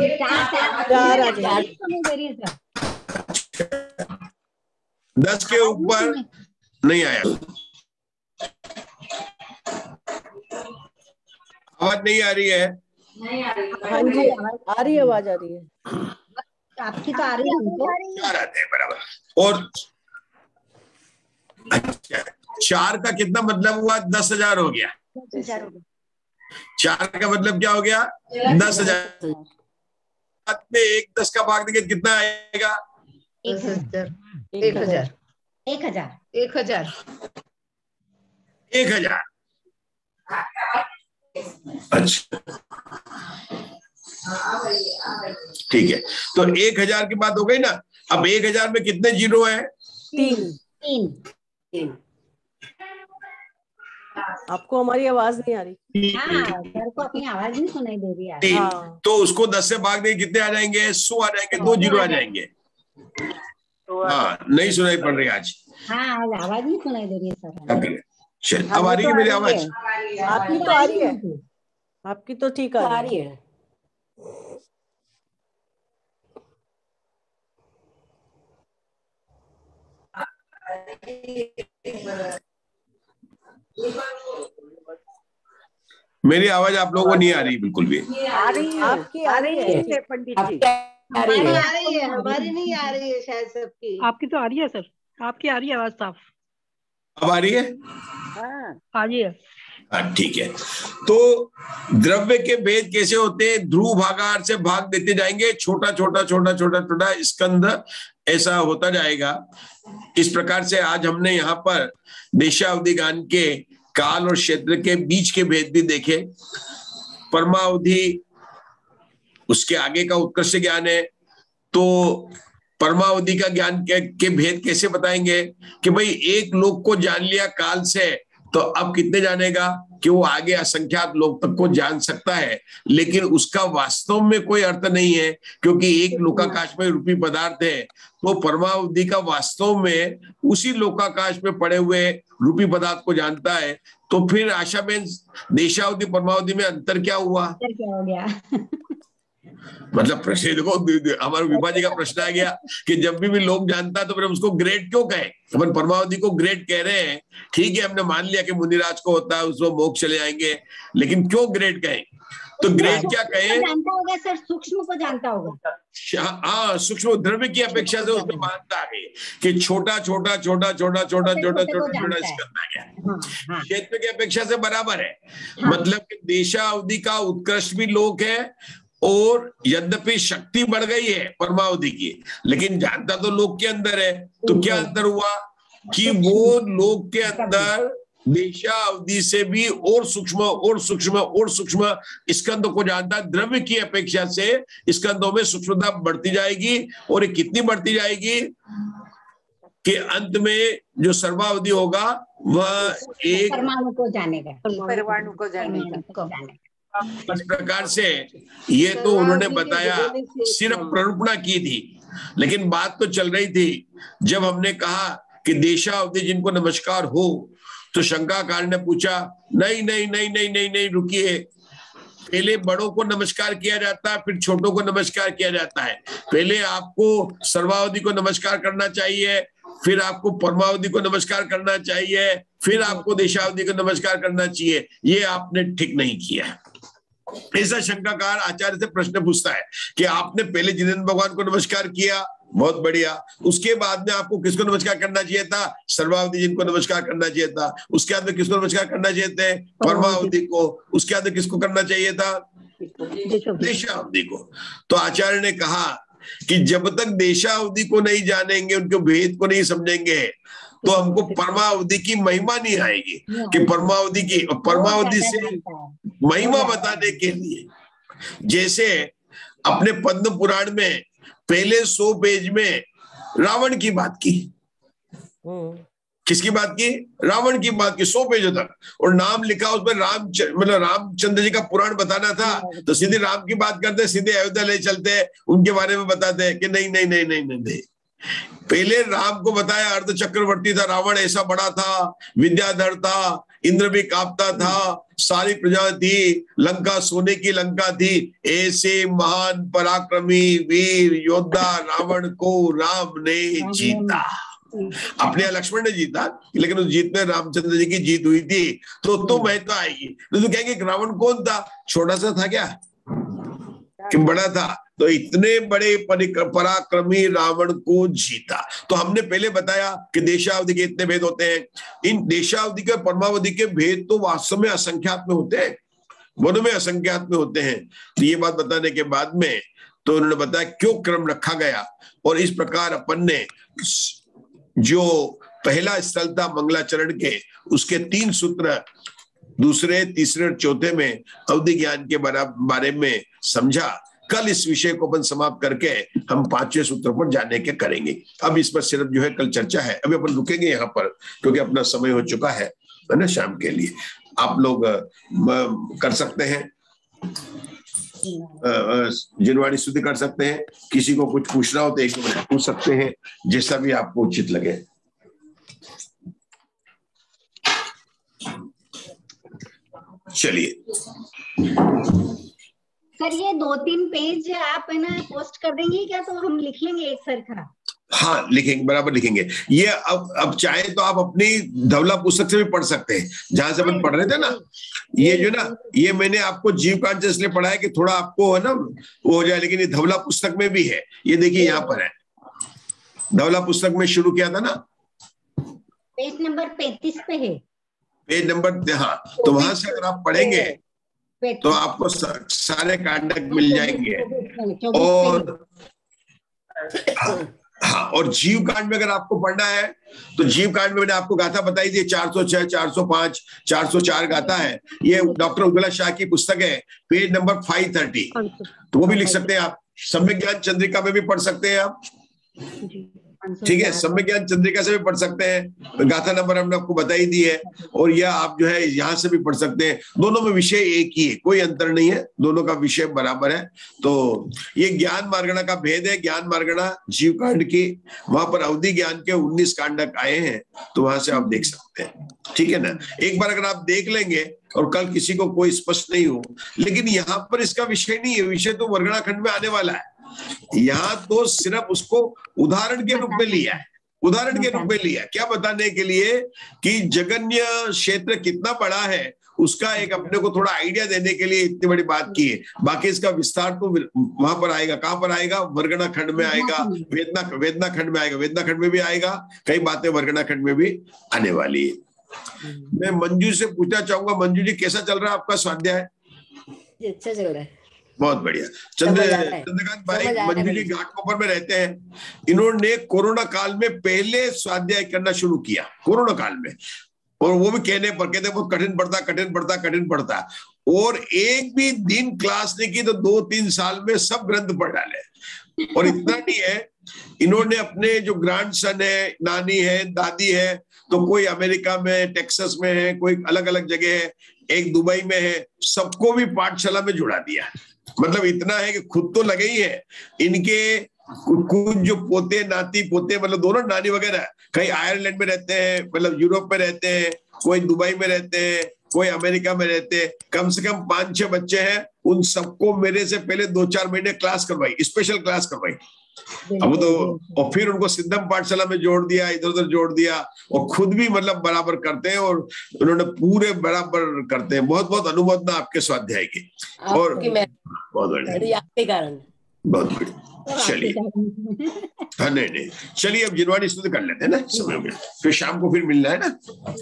दस के ऊपर नहीं आया। आवाज नहीं आ रही है? नहीं आ रही। हाँ जी आ रही है, आवाज आ रही है। आपकी तो आ रही है। चार आते हैं बराबर। और अच्छा, चार का कितना मतलब हुआ? दस हजार हो गया। चार का मतलब क्या हो गया? दस हजार में एक दस का भाग देंगे कितना आएगा? एक हजार एक हजार एक हजार एक हजार एक हजार अच्छा ठीक है, तो एक हजार की बात हो गई ना। अब एक हजार में कितने जीरो है? तीन तीन तीन। आपको हमारी आवाज नहीं आ रही? हाँ, सर को अपनी आवाज नहीं सुनाई दे रही है। तीन हाँ। तो उसको दस से भाग देंगे, कितने आ जाएंगे? सौ आ जाएंगे, दो जीरो आ जाएंगे। हाँ, नहीं सुनाई पड़ रही आज। हाँ, आज आवाज नहीं सुनाई दे रही है सर। चल, अब आ रही है मेरी आवाज? आपकी तो आ रही है, आपकी तो ठीक आ रही है। मेरी आवाज आप लोगों को नहीं आ रही बिल्कुल भी? आ रही है, आपकी आ रही है पंडित जी। हमारी आ रही है, हमारी नहीं आ रही है शायद सबकी। आपकी तो आ रही है सर, आपकी आ रही है आवाज साफ। अब आ रही है? हाँ आ रही है। हाँ ठीक है। तो द्रव्य के भेद कैसे होते हैं? ध्रुव भागार से भाग देते जाएंगे, छोटा छोटा छोटा छोटा छोटा स्कंद ऐसा होता जाएगा। इस प्रकार से आज हमने यहाँ पर देशावधि ज्ञान के काल और क्षेत्र के बीच के भेद भी देखे। परमावधि उसके आगे का उत्कृष्ट ज्ञान है, तो परमावधि का ज्ञान के, के भेद कैसे बताएंगे कि भाई एक लोक को जान लिया काल से, तो अब कितने जानेगा कि वो आगे असंख्यात लोक तक को जान सकता है, लेकिन उसका वास्तव में कोई अर्थ नहीं है, क्योंकि एक लोकाकाश में रूपी पदार्थ है। तो परमावधि का वास्तव में उसी लोकाकाश में पड़े हुए रूपी पदार्थ को जानता है। तो फिर आशा बेन, देशावधि परमावधि में अंतर क्या हुआ? अंतर क्या हो गया? मतलब प्रश्न देखो, हमारे विभाजी का प्रश्न आ गया कि जब भी भी लोग जानता है तो फिर हम उसको ग्रेड क्यों कहें? अपन परमावधि को ग्रेड कह रहे हैं, ठीक है, हमने मान लिया कि मुनिराज को होता है, उसको मोक्ष चले जाएंगे, लेकिन क्यों ग्रेड कहें? तो ग्रेड क्या कहें? जानता होगा सर, सूक्ष्म को जानता होगा। हाँ, सूक्ष्म द्रव्य की अपेक्षा से उसमें मानता आ गई कि छोटा छोटा छोटा छोटा छोटा छोटा छोटा छोटा स्कंद आ गया। क्षेत्र की अपेक्षा से बराबर है। मतलब कि देशावधि का उत्कृष्ट भी लोक है, और यद्यपि शक्ति बढ़ गई है परमावधि की, लेकिन जानता तो लोक के अंदर है। तो क्या अंतर हुआ कि वो लोक के अंदर देशावधि से भी और सूक्ष्म और सूक्ष्म और सूक्ष्म स्कंद को जानता है। द्रव्य की अपेक्षा से स्कंदों में सूक्ष्मता बढ़ती जाएगी, और ये कितनी बढ़ती जाएगी कि अंत में जो सर्वावधि होगा वह एक परमाणु को जानेगा, परमाणु को जानेगा। इस प्रकार से ये तो उन्होंने बताया, सिर्फ प्ररूपणा की थी, लेकिन बात तो चल रही थी। जब हमने कहा कि देशावधि जिनको नमस्कार हो, तो शंकाकार ने पूछा नहीं नहीं नहीं नहीं नहीं नहीं रुकिए, पहले बड़ों को नमस्कार किया जाता है, फिर छोटों को नमस्कार किया जाता है। पहले आपको सर्वावधि को नमस्कार करना चाहिए, फिर आपको परमावधि को नमस्कार करना चाहिए, फिर आपको देशावधि को नमस्कार करना चाहिए। ये आपने ठीक नहीं किया। ऐसा शंकाकार आचार्य से प्रश्न पूछता है कि आपने पहले जिनेन्द्र भगवान को नमस्कार किया, बहुत बढ़िया, उसके बाद में आपको किसको नमस्कार करना चाहिए था? सर्वावधि जिनको नमस्कार करना चाहिए था। उसके बाद में किसको नमस्कार करना चाहिए थे? परमावधि को। उसके बाद में किसको करना चाहिए था? देशावधि को। तो आचार्य ने कहा कि जब तक देशावधि को नहीं जानेंगे, उनके भेद को नहीं समझेंगे, तो हमको परमावधि की महिमा नहीं आएगी। कि परमावधि की परमावधि से महिमा बताने के लिए, जैसे अपने पद्म पुराण में पहले सौ पेज में रावण की बात की। किसकी बात की? रावण की बात की, सौ पेजों तक, और नाम लिखा उसमें राम, मतलब रामचंद्र जी का पुराण बताना था, तो सीधे राम की बात करते, सीधे अयोध्या ले चलते, उनके बारे में बताते कि नहीं नहीं नहीं नहीं नहीं, नहीं। पहले राम को बताया अर्ध चक्रवर्ती था, रावण ऐसा बड़ा था, विद्याधर था, इंद्र भी कांपता था, सारी प्रजा थी, लंका सोने की लंका थी, ऐसे महान पराक्रमी वीर योद्धा रावण को राम ने जीता। अपने लक्ष्मण ने जीता, लेकिन उस जीत में रामचंद्र जी की जीत हुई थी। तो तो महत्व आएगी। तो, तो कहेंगे रावण कौन था? छोटा सा था क्या कि बड़ा था? तो इतने बड़े पराक्रमी रावण को जीता। तो हमने पहले बताया कि देशावधि के इतने भेद होते हैं। इन देशावधि के परमावधि के भेद तो वास्तव में असंख्यात में होते हैं, वनों में असंख्यात में होते हैं। तो ये बात बताने के बाद में तो उन्होंने बताया क्यों क्रम रखा गया, और इस प्रकार अपन ने जो पहला स्थल था मंगलाचरण के, उसके तीन सूत्र दूसरे, तीसरे और चौथे में अवधि ज्ञान के बारे में समझा। कल इस विषय को अपन समाप्त करके हम पांचवें सूत्र पर जाने के करेंगे। अब इस पर सिर्फ जो है कल चर्चा है, अभी अपन रुकेंगे यहाँ पर क्योंकि अपना समय हो चुका है है ना शाम के लिए। आप लोग कर सकते हैं, जिनवाणी स्तुति कर सकते हैं, किसी को कुछ पूछना हो तो एक दो मिनट पूछ सकते हैं, जैसा भी आपको उचित लगे। चलिए सर, ये दो तीन पेज आप है ना पोस्ट कर देंगे क्या, तो हम लिख लेंगे एक सर का? हाँ लिखेंगे, बराबर लिखेंगे। ये अब अब चाहे तो आप अपनी धवला पुस्तक से भी पढ़ सकते हैं, जहां से अपन पढ़ रहे थे ना। ये जो ना, ये मैंने आपको जीव कांड इसलिए पढ़ाया कि थोड़ा आपको है ना वो हो जाए, लेकिन ये धवला पुस्तक में भी है। ये देखिए यहाँ पर है, धवला पुस्तक में शुरू किया था ना, पेज नंबर पैंतीस पे है। पेज नंबर, हाँ, तो वहां से अगर आप पढ़ेंगे तो आपको सारे कांडक मिल जाएंगे। और हाँ, और जीव कांड में अगर आपको पढ़ना है तो जीव कांड में मैंने आपको गाथा बताई थी, चार सौ छह, चार सौ पांच, चार सौ चार गाथा है। ये डॉक्टर उज्ज्वला शाह की पुस्तक है, पेज नंबर पाँच सौ तीस, तो वो भी लिख सकते हैं आप। सम्यक ज्ञान चंद्रिका में भी पढ़ सकते हैं आप, ठीक है, सम्यक ज्ञान चंद्रिका से भी पढ़ सकते हैं, गाथा नंबर हमने आपको बताई दी है। और यह आप जो है यहाँ से भी पढ़ सकते हैं, दोनों में विषय एक ही है, कोई अंतर नहीं है, दोनों का विषय बराबर है। तो ये ज्ञान मार्गणा का भेद है, ज्ञान मार्गणा जीव कांड की, वहां पर अवधि ज्ञान के उन्नीस कांडक आए हैं, तो वहां से आप देख सकते हैं, ठीक है ना। एक बार अगर आप देख लेंगे और कल किसी को कोई स्पष्ट नहीं हो, लेकिन यहाँ पर इसका विषय नहीं है, विषय तो वर्गणा खंड में आने वाला है। यहाँ तो सिर्फ उसको उदाहरण के रूप में लिया है, उदाहरण के रूप में लिया, क्या बताने के लिए कि जगन्य क्षेत्र कितना बड़ा है, उसका एक अपने को थोड़ा आइडिया देने के लिए इतनी बड़ी बात की है। बाकी इसका विस्तार तो वहां पर आएगा, कहां पर आएगा, वर्गणा खंड में आएगा, वेदना वेदना खंड में आएगा, वेदना खंड में भी आएगा, कई बातें वर्गणा खंड में भी आने वाली है। मैं मंजू से पूछना चाहूंगा, मंजू जी कैसा चल रहा है आपका स्वाध्याय? अच्छा चल रहा है, बहुत बढ़िया। चंद्र चंद्रकांत भाई मंजू जी घाटकोपर में रहते हैं, इन्होंने कोरोना काल में पहले स्वाध्याय करना शुरू किया, कोरोना काल में, और वो भी कहने पर कहते बहुत कठिन पड़ता कठिन पड़ता कठिन पड़ता, और एक भी दिन क्लास नहीं की तो दो तीन साल में सब ग्रंथ पढ़ डाले। और इतना नहीं है, इन्होंने अपने जो ग्रैंड सन है, नानी है, दादी है, तो कोई अमेरिका में, टेक्सास में है, कोई अलग अलग जगह है, एक दुबई में है, सबको भी पाठशाला में जुड़ा दिया। मतलब इतना है कि खुद तो लगे ही है, इनके कुछ जो पोते नाती पोते मतलब दोनों नानी वगैरह कहीं आयरलैंड में रहते हैं, मतलब यूरोप में रहते हैं, कोई दुबई में रहते हैं, कोई अमेरिका में रहते हैं, कम से कम पांच छह बच्चे हैं। उन सबको मेरे से पहले दो चार महीने क्लास करवाई, स्पेशल क्लास करवाई। अब तो और फिर उनको सिद्धम पाठशाला में जोड़ दिया, इधर उधर जोड़ दिया, और खुद भी मतलब बराबर करते हैं, और उन्होंने पूरे बराबर करते हैं। बहुत बहुत अनुमोदना आपके स्वाध्याय की, और बहुत बढ़िया, आपके कारण बहुत बढ़िया। चलिए, हाँ नहीं नहीं चलिए, अब जिनवाणी स्तुति कर लेते हैं ना, समय हो गया, फिर शाम को फिर मिलना है ना।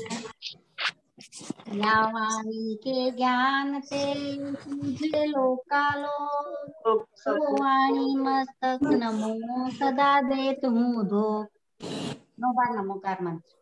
वाणी के ज्ञान ते तुझे लोकालो, वाणी मस्तक नमो सदा दे तुम धो। नौ बार नमोकार मंत्र।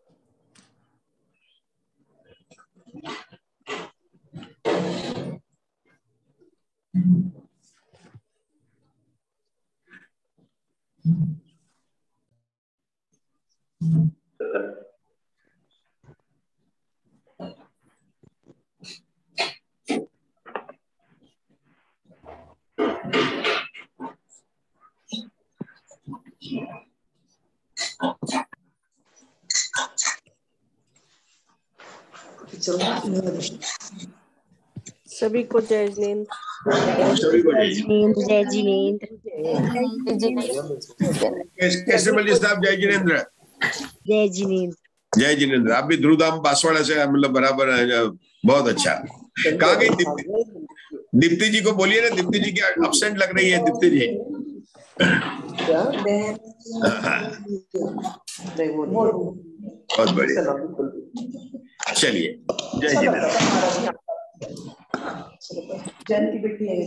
सभी को जय जिनेंद्र, जय जिनेंद्र। कैसे बल्ली साहब? जय जिनेंद्र। जय जिनेंद्र। जय जिनेंद्र। आप भी ध्रुवधाम बांसवाड़ा से मतलब बराबर है, बहुत अच्छा। कहाँ गई दीप्ति? दीप्ति जी को बोलिए ना, दीप्ति जी की अपसेंट लग रही है। दीप्ति जी बहुत बढ़िया, चलिए जय जिनेंद्र।